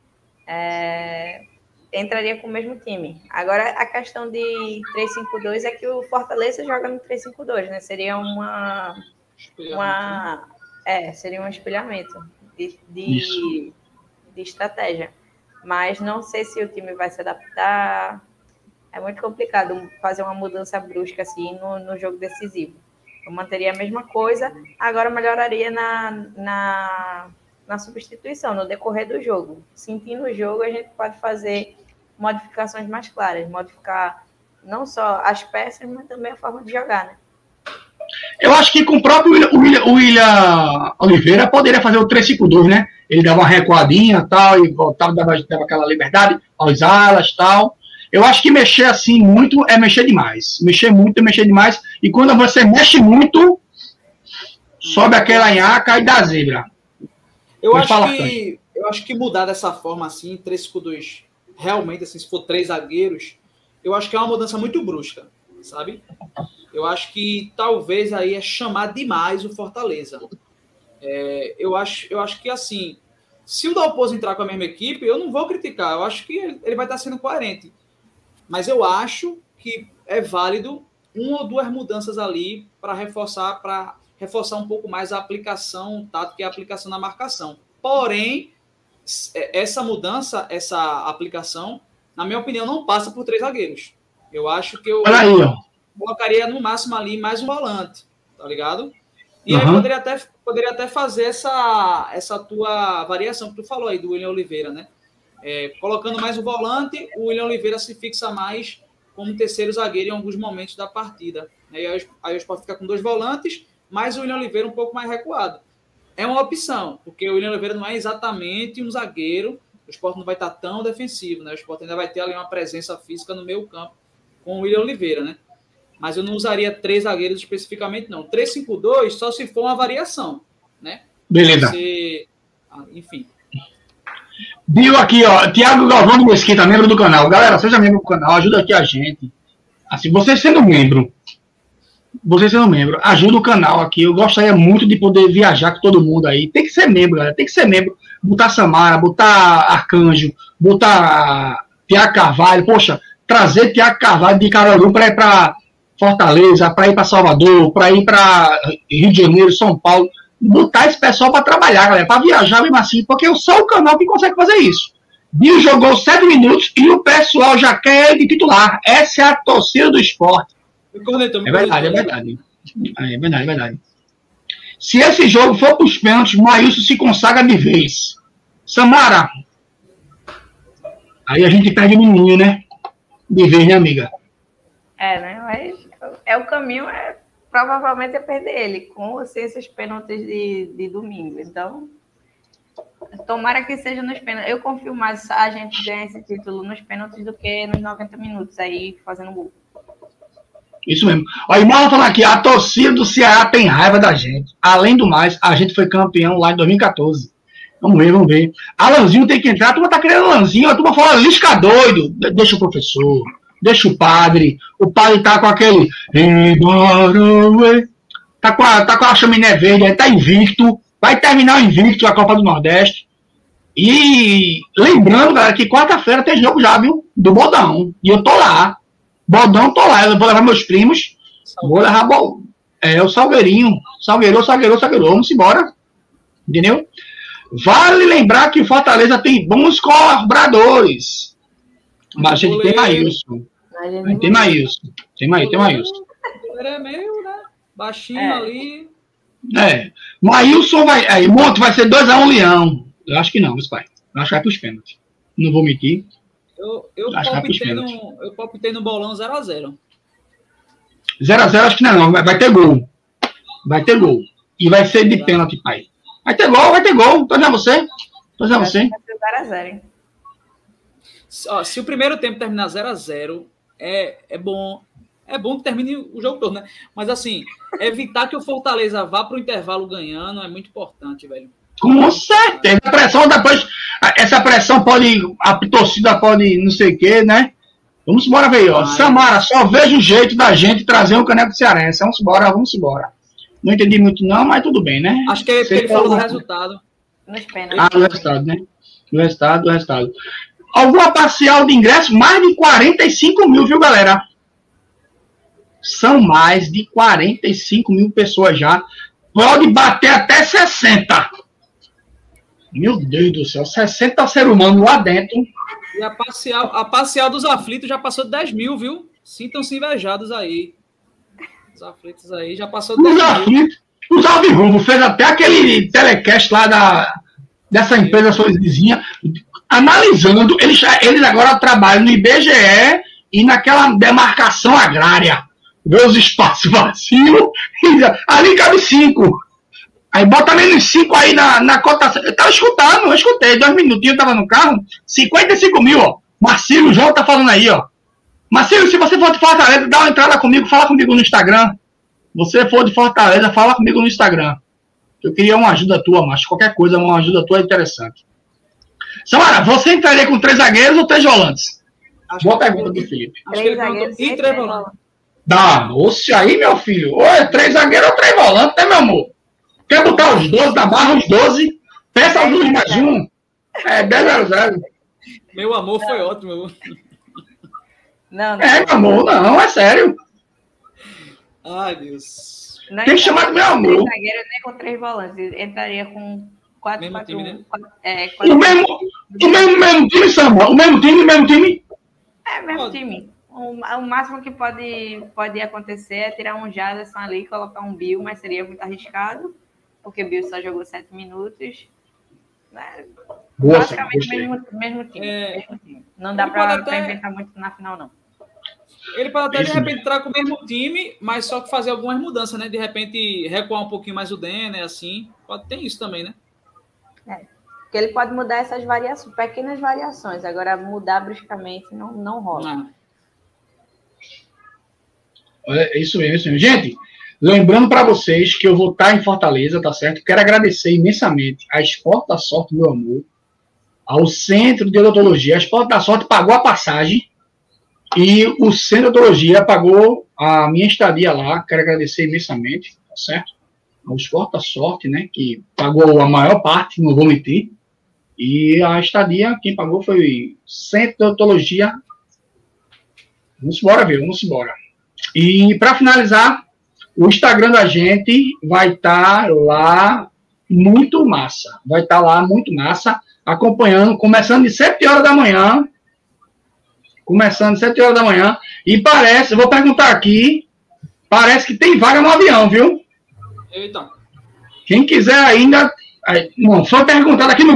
Entraria com o mesmo time. Agora, a questão de 3-5-2 é que o Fortaleza joga no 3-5-2, né? Seria seria um espelhamento de estratégia. Mas não sei se o time vai se adaptar. É muito complicado fazer uma mudança brusca assim no jogo decisivo. Eu manteria a mesma coisa, agora melhoraria na substituição, no decorrer do jogo. Sentindo o jogo, a gente pode fazer modificações mais claras, modificar não só as peças, mas também a forma de jogar, né? Eu acho que com o próprio William Oliveira poderia fazer o 3-5-2, né? Ele dava uma recuadinha tal, e voltava, dava aquela liberdade aos alas tal. Eu acho que mexer assim muito é mexer demais. Mexer muito é mexer demais. E quando você mexe muito, sobe aquela nhaca e dá zebra. Eu acho que mudar dessa forma assim, 3-5-2, realmente, assim, se for 3 zagueiros, eu acho que é uma mudança muito brusca, sabe? Eu acho que talvez aí é chamar demais o Fortaleza. Eu acho que, assim, se o Dalpozo entrar com a mesma equipe, eu não vou criticar. Eu acho que ele vai estar sendo coerente. Mas eu acho que é válido 1 ou 2 mudanças ali para reforçar um pouco mais a aplicação tática e a aplicação na marcação. Porém, essa mudança, essa aplicação, na minha opinião, não passa por 3 zagueiros. Eu acho que eu colocaria no máximo ali mais um volante, tá ligado? E aí poderia até fazer essa tua variação que tu falou aí do William Oliveira, né? Colocando mais um volante, o William Oliveira se fixa mais como terceiro zagueiro em alguns momentos da partida. Aí o Sport fica com 2 volantes, mais o William Oliveira um pouco mais recuado. É uma opção, porque o William Oliveira não é exatamente um zagueiro, o Sport não vai estar tão defensivo, né? O Sport ainda vai ter ali uma presença física no meio campo com o William Oliveira, né? Mas eu não usaria 3 zagueiros especificamente, não. 3-5-2 só se for uma variação, né? Beleza. Enfim. Viu aqui, ó, Thiago Galvão de Mesquita, membro do canal. Galera, seja membro do canal, ajuda aqui a gente. Assim, você sendo membro, ajuda o canal aqui. Eu gostaria muito de poder viajar com todo mundo aí. Tem que ser membro, galera, tem que ser membro. Botar Samara, botar Arcanjo, botar Thiago Carvalho. Poxa, trazer Thiago Carvalho de Caruaru para ir para Fortaleza, para ir para Salvador, para ir para Rio de Janeiro, São Paulo. Botar esse pessoal para trabalhar, galera, para viajar mesmo assim, porque eu sou o canal que consegue fazer isso. Bill jogou 7 minutos e o pessoal já quer ele de titular. Essa é a torcida do esporte. É verdade. É verdade. Se esse jogo for para os pênaltis, o Maílson se consagra de vez. Samara. Aí a gente perde o menino, né? De vez, né, amiga? Né? Mas o caminho provavelmente é perder ele, com ou sem esses pênaltis de domingo. Então, tomara que seja nos pênaltis. Eu confio mais a gente ganhar esse título nos pênaltis do que nos 90 minutos aí fazendo gol. Isso mesmo. Olha, o Marlon falando aqui, a torcida do Ceará tem raiva da gente. Além do mais, a gente foi campeão lá em 2014. Vamos ver. Alanzinho tem que entrar. A turma tá querendo Alanzinho. A turma fala, Lisca doido. Deixa o professor. Deixa o padre tá com aquele... Tá com a chaminé verde, ele tá invicto, vai terminar o invicto a Copa do Nordeste. E lembrando, galera, que quarta-feira tem jogo já, viu? Do Bodão. E eu tô lá. Bodão, tô lá. Eu vou levar meus primos. Vou levar o Salgueirinho. Salgueirou. Vamos embora. Entendeu? Vale lembrar que o Fortaleza tem bons cobradores. Mas a gente tem Maílson. Tem Maílson. Ele é meio, né? Baixinho ali. Maílson vai. Monte vai ser 2-1 Leão. Eu acho que não, meus pais. Eu acho que vai pros pênaltis. Não vou mentir. Eu palpitei no bolão 0-0. 0-0 acho que não. Vai ter gol. E vai ser de pênalti, pai. Vai ter gol. Tô dizendo a você. Vai ser 0-0, hein? Se o primeiro tempo terminar 0-0, é bom. É bom que termine o jogo todo, né? Mas, assim, evitar que o Fortaleza vá para o intervalo ganhando é muito importante, velho. Com certeza. A pressão depois... Essa pressão pode... A torcida pode não sei o quê, né? Vamos embora, velho. Samara, só vejo o jeito da gente trazer um caneco cearense. Vamos embora. Não entendi muito não, mas tudo bem, né? Acho que ele falou do resultado. Do resultado, né? Do resultado. Alguma parcial de ingresso? Mais de 45 mil, viu, galera? São mais de 45 mil pessoas já. Pode bater até 60. Meu Deus do céu. 60 seres humanos lá dentro. E a parcial dos aflitos já passou de 10 mil, viu? Sintam-se invejados aí. Os aflitos aí já passou de 10 mil. Os Alvirrubos fez até aquele telecast lá dessa empresa sua vizinha, analisando. Eles agora trabalham no IBGE e naquela demarcação agrária. vê os espaços vazios, ali cabe 5. Aí bota menos 5 aí na cotação. Eu tava escutando, eu escutei, 2 minutinhos, eu tava no carro, 55 mil, ó. Marcílio João tá falando aí, ó. Marcílio, se você for de Fortaleza, dá uma entrada comigo, fala comigo no Instagram. Você for de Fortaleza, fala comigo no Instagram. Eu queria uma ajuda tua, mas qualquer coisa, uma ajuda tua é interessante. Samara, você entraria com 3 zagueiros ou 3 volantes? Boa pergunta do Felipe. 3 zagueiros e 3 volantes. Dá, moço, aí, meu filho. Ou é 3 zagueiros ou 3 volantes, né, meu amor? Quer botar os 12 da barra, os 12? Peça os 2 mais 1. É 10-0-0. Meu amor foi ótimo. Não. É, meu amor, não, é sério. Ai, Deus. Não tem que chamar do meu amor. 3 zagueiros nem com 3 volantes. Entraria com 4 mesmo 4 time, né? O mesmo time, Samuel? O mesmo time? É, mesmo time. O máximo que pode acontecer é tirar um Jaderson ali e colocar um Bill, mas seria muito arriscado, porque Bill só jogou 7 minutos. Né? Boa, basicamente mesmo time. Não dá para inventar muito na final, não. Ele pode até, de repente, entrar com o mesmo time, mas só que fazer algumas mudanças, né? De repente, recuar um pouquinho mais o Denner, assim. Pode ter isso também, né? Porque ele pode mudar essas variações, pequenas variações. Agora, mudar bruscamente não rola. É isso mesmo. Gente, lembrando para vocês que eu vou estar em Fortaleza, tá certo? Quero agradecer imensamente a Esporte da Sorte, meu amor, ao Centro de Odontologia. A Esporte da Sorte pagou a passagem e o Centro de Odontologia pagou a minha estadia lá. Quero agradecer imensamente, tá certo? Ao Esporte da Sorte, né, que pagou a maior parte, não vou mentir. E a estadia, quem pagou foi o Centro de Odontologia. Vamos embora. E para finalizar, o Instagram da gente vai estar lá muito massa. Acompanhando, começando de 7 horas da manhã. E parece, eu vou perguntar aqui, parece que tem vaga no avião, viu? Eita. Quem quiser ainda... Não, foi perguntado aqui no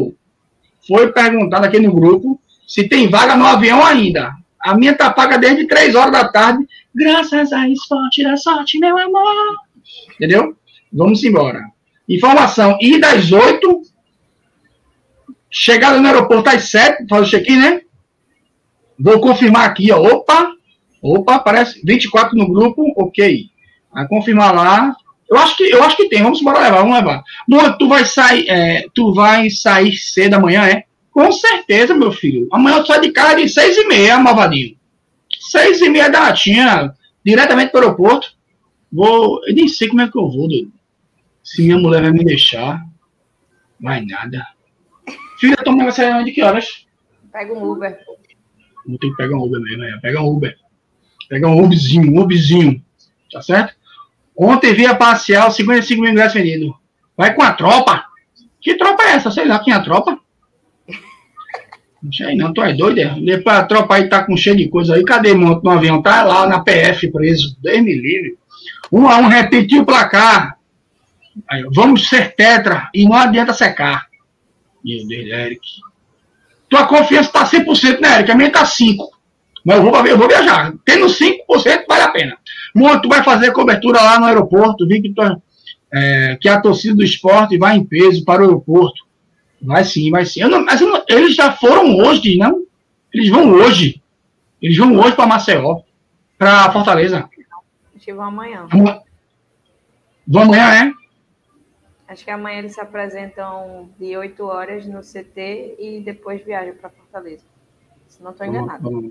grupo se tem vaga no avião ainda. A minha tá paga desde 3 horas da tarde. Graças a Esporte da Sorte, meu amor. Entendeu? Vamos embora. Informação. E das 8, chegada no aeroporto às 7, faz o check-in, né? Vou confirmar aqui, ó. Opa, parece 24 no grupo, ok. Vai confirmar lá. Eu acho que tem. Vamos levar. Bom, tu vai sair cedo amanhã, é? Com certeza, meu filho. Amanhã eu saio de casa de 6h30, malvadinho. 6h30 da latinha, diretamente para o aeroporto. Eu nem sei como é que eu vou, doido. Se minha mulher vai me deixar. Vai nada. Filha, tua mulher vai sair de que horas? Pega um Uber. Vou ter que pegar um Uber mesmo, né? Pega um Uber. Pega um Uberzinho. Tá certo? Ontem vi a parcial, 55 mil ingressos vendidos. Vai com a tropa? Que tropa é essa? Sei lá quem é a tropa. Não sei não, tu é doido, é? Depois a tropa aí tá com cheio de coisa aí. Cadê monte no avião? Tá lá na PF preso. Deus me livre. 1-1, repetiu o placar. Aí, vamos ser tetra e não adianta secar. Meu Deus, Eric. Tua confiança tá 100%, né, Eric? A minha tá 5%. Mas eu vou viajar. Tendo 5%, vale a pena. Monte, tu vai fazer cobertura lá no aeroporto. Vi que a torcida do esporte vai em peso para o aeroporto. Vai sim. Eles já foram hoje, não? Eles vão hoje para Maceió, para Fortaleza. Acho que vão amanhã. Vão amanhã, é? Acho que amanhã eles se apresentam de 8 horas no CT e depois viajam para Fortaleza. Se não estou enganado.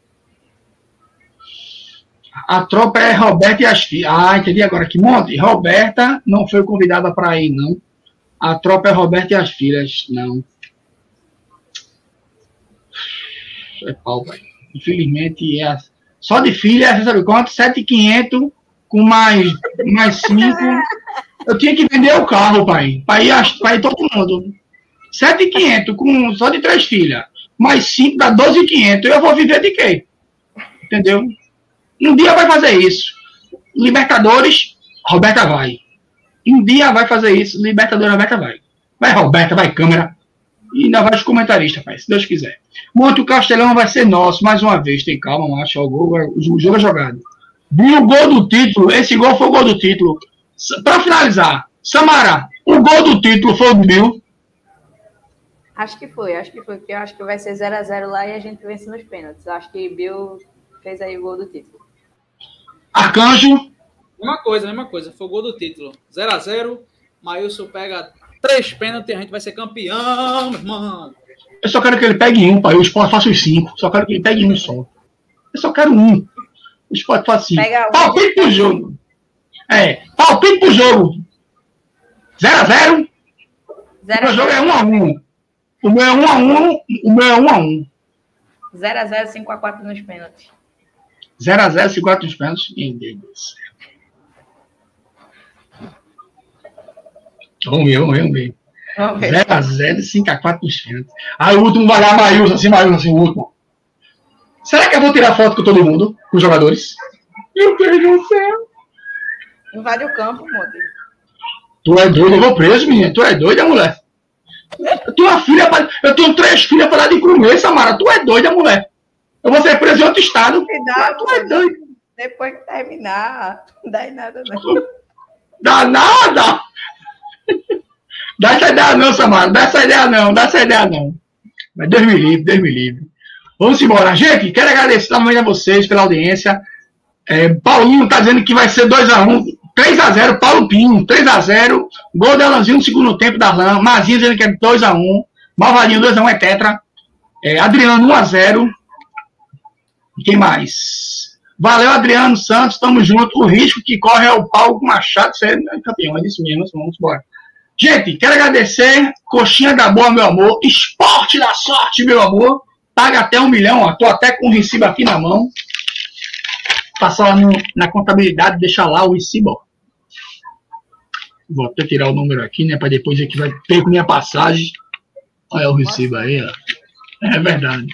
A tropa é Roberta e as filhas. Ah, entendi agora. Que monte. Roberta não foi convidada para ir, não. A tropa é Roberta e as filhas, não. É pau, velho. Infelizmente, só de filha, você sabe quanto? 7.500 com mais 5. Eu tinha que vender o carro, pai. Para ir todo mundo. 7.500 só de 3 filhas. Mais 5 dá 12.500. Eu vou viver de quê? Entendeu? Um dia vai fazer isso. Libertadores, Roberta vai. Um dia vai fazer isso. Libertadores, Roberta vai. Vai Roberta, vai câmera. E ainda vai os comentaristas, pai, se Deus quiser. Monte, o Castelão vai ser nosso, mais uma vez. Tem calma, macho. O jogo é jogado. Viu o gol do título? Esse gol foi o gol do título. Para finalizar, Samara, o gol do título foi o do Bill? Acho que foi, porque eu acho que vai ser 0-0 lá e a gente vence nos pênaltis. Acho que Bill fez aí o gol do título. Arcanjo? Mesma coisa. Foi o gol do título. 0-0. Maílson pega 3 pênaltis e a gente vai ser campeão, meu irmão. Eu só quero que ele pegue um, pai. O Sport faça os 5. Só quero que ele pegue um só. Eu só quero um. O Sport faça 5. Palpite pro jogo. Palpite pro jogo. 0-0. O meu jogo é 1-1. O meu é 1-1. O meu é 1-1. 0-0, 5-4 nos pênaltis. 0-0, 5-4 nos pênaltis. Meu Deus. Vamos ver. 0-0, 5-4 nos pênaltis. Aí o último vai dar Maílson, assim, o último. Será que eu vou tirar foto com todo mundo? Com os jogadores? Meu Deus do céu. Invade o campo, Monte. Tu é doido, eu vou preso, menina. Tu é doida, mulher. Eu tenho 3 filhas para dar de comer, Samara. Tu é doida, mulher. Eu vou ser preso em outro estado. Tu é doido. Depois que terminar, não dá em nada, não. Dá nada? Dá essa ideia não, Samara. Dá essa ideia não. Mas Deus me livre. Vamos embora. Gente, quero agradecer também a vocês pela audiência. Paulinho tá dizendo que vai ser 2-1. 3-0, Paulo Pinho, 3-0. Gol de Alanzinho no segundo tempo da Lan. Mazinho dizendo que é 2-1. Malvadinho, 2-1 é tetra. Adriano, 1-0. Quem mais? Valeu, Adriano Santos, tamo junto. O risco que corre é o Paulo Machado. Você é campeão, é isso mesmo. Vamos embora. Gente, quero agradecer. Coxinha da Boa, meu amor. Esporte da Sorte, meu amor. Paga até 1 milhão, ó. Tô até com o recibo aqui na mão. Passar lá na contabilidade, deixar lá o recibo. Vou até tirar o número aqui, né? Para depois aqui vai ter com minha passagem. Olha o recibo aí, ó. É verdade.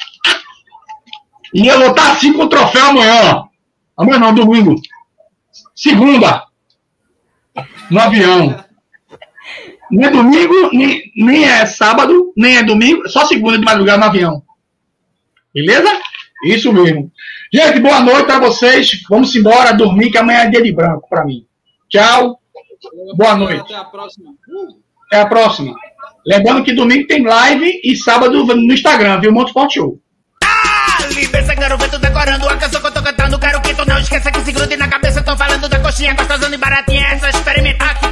E eu vou estar assim com o troféu amanhã. Amanhã não, domingo. Segunda. No avião. Nem é domingo, nem é sábado, nem é domingo. Só segunda de madrugada no avião. Beleza? Isso mesmo. Gente, boa noite para vocês. Vamos embora dormir, que amanhã é dia de branco para mim. Tchau. Boa noite. Até a próxima. Até a próxima. Lembrando que domingo tem live e sábado no Instagram, viu? Monte Sport Show. Libeza, garoto, decorando a canção que eu tô cantando. Quero que tu não esqueça que se grude na cabeça. Tô falando da coxinha gostosona e baratinha. Essa experiência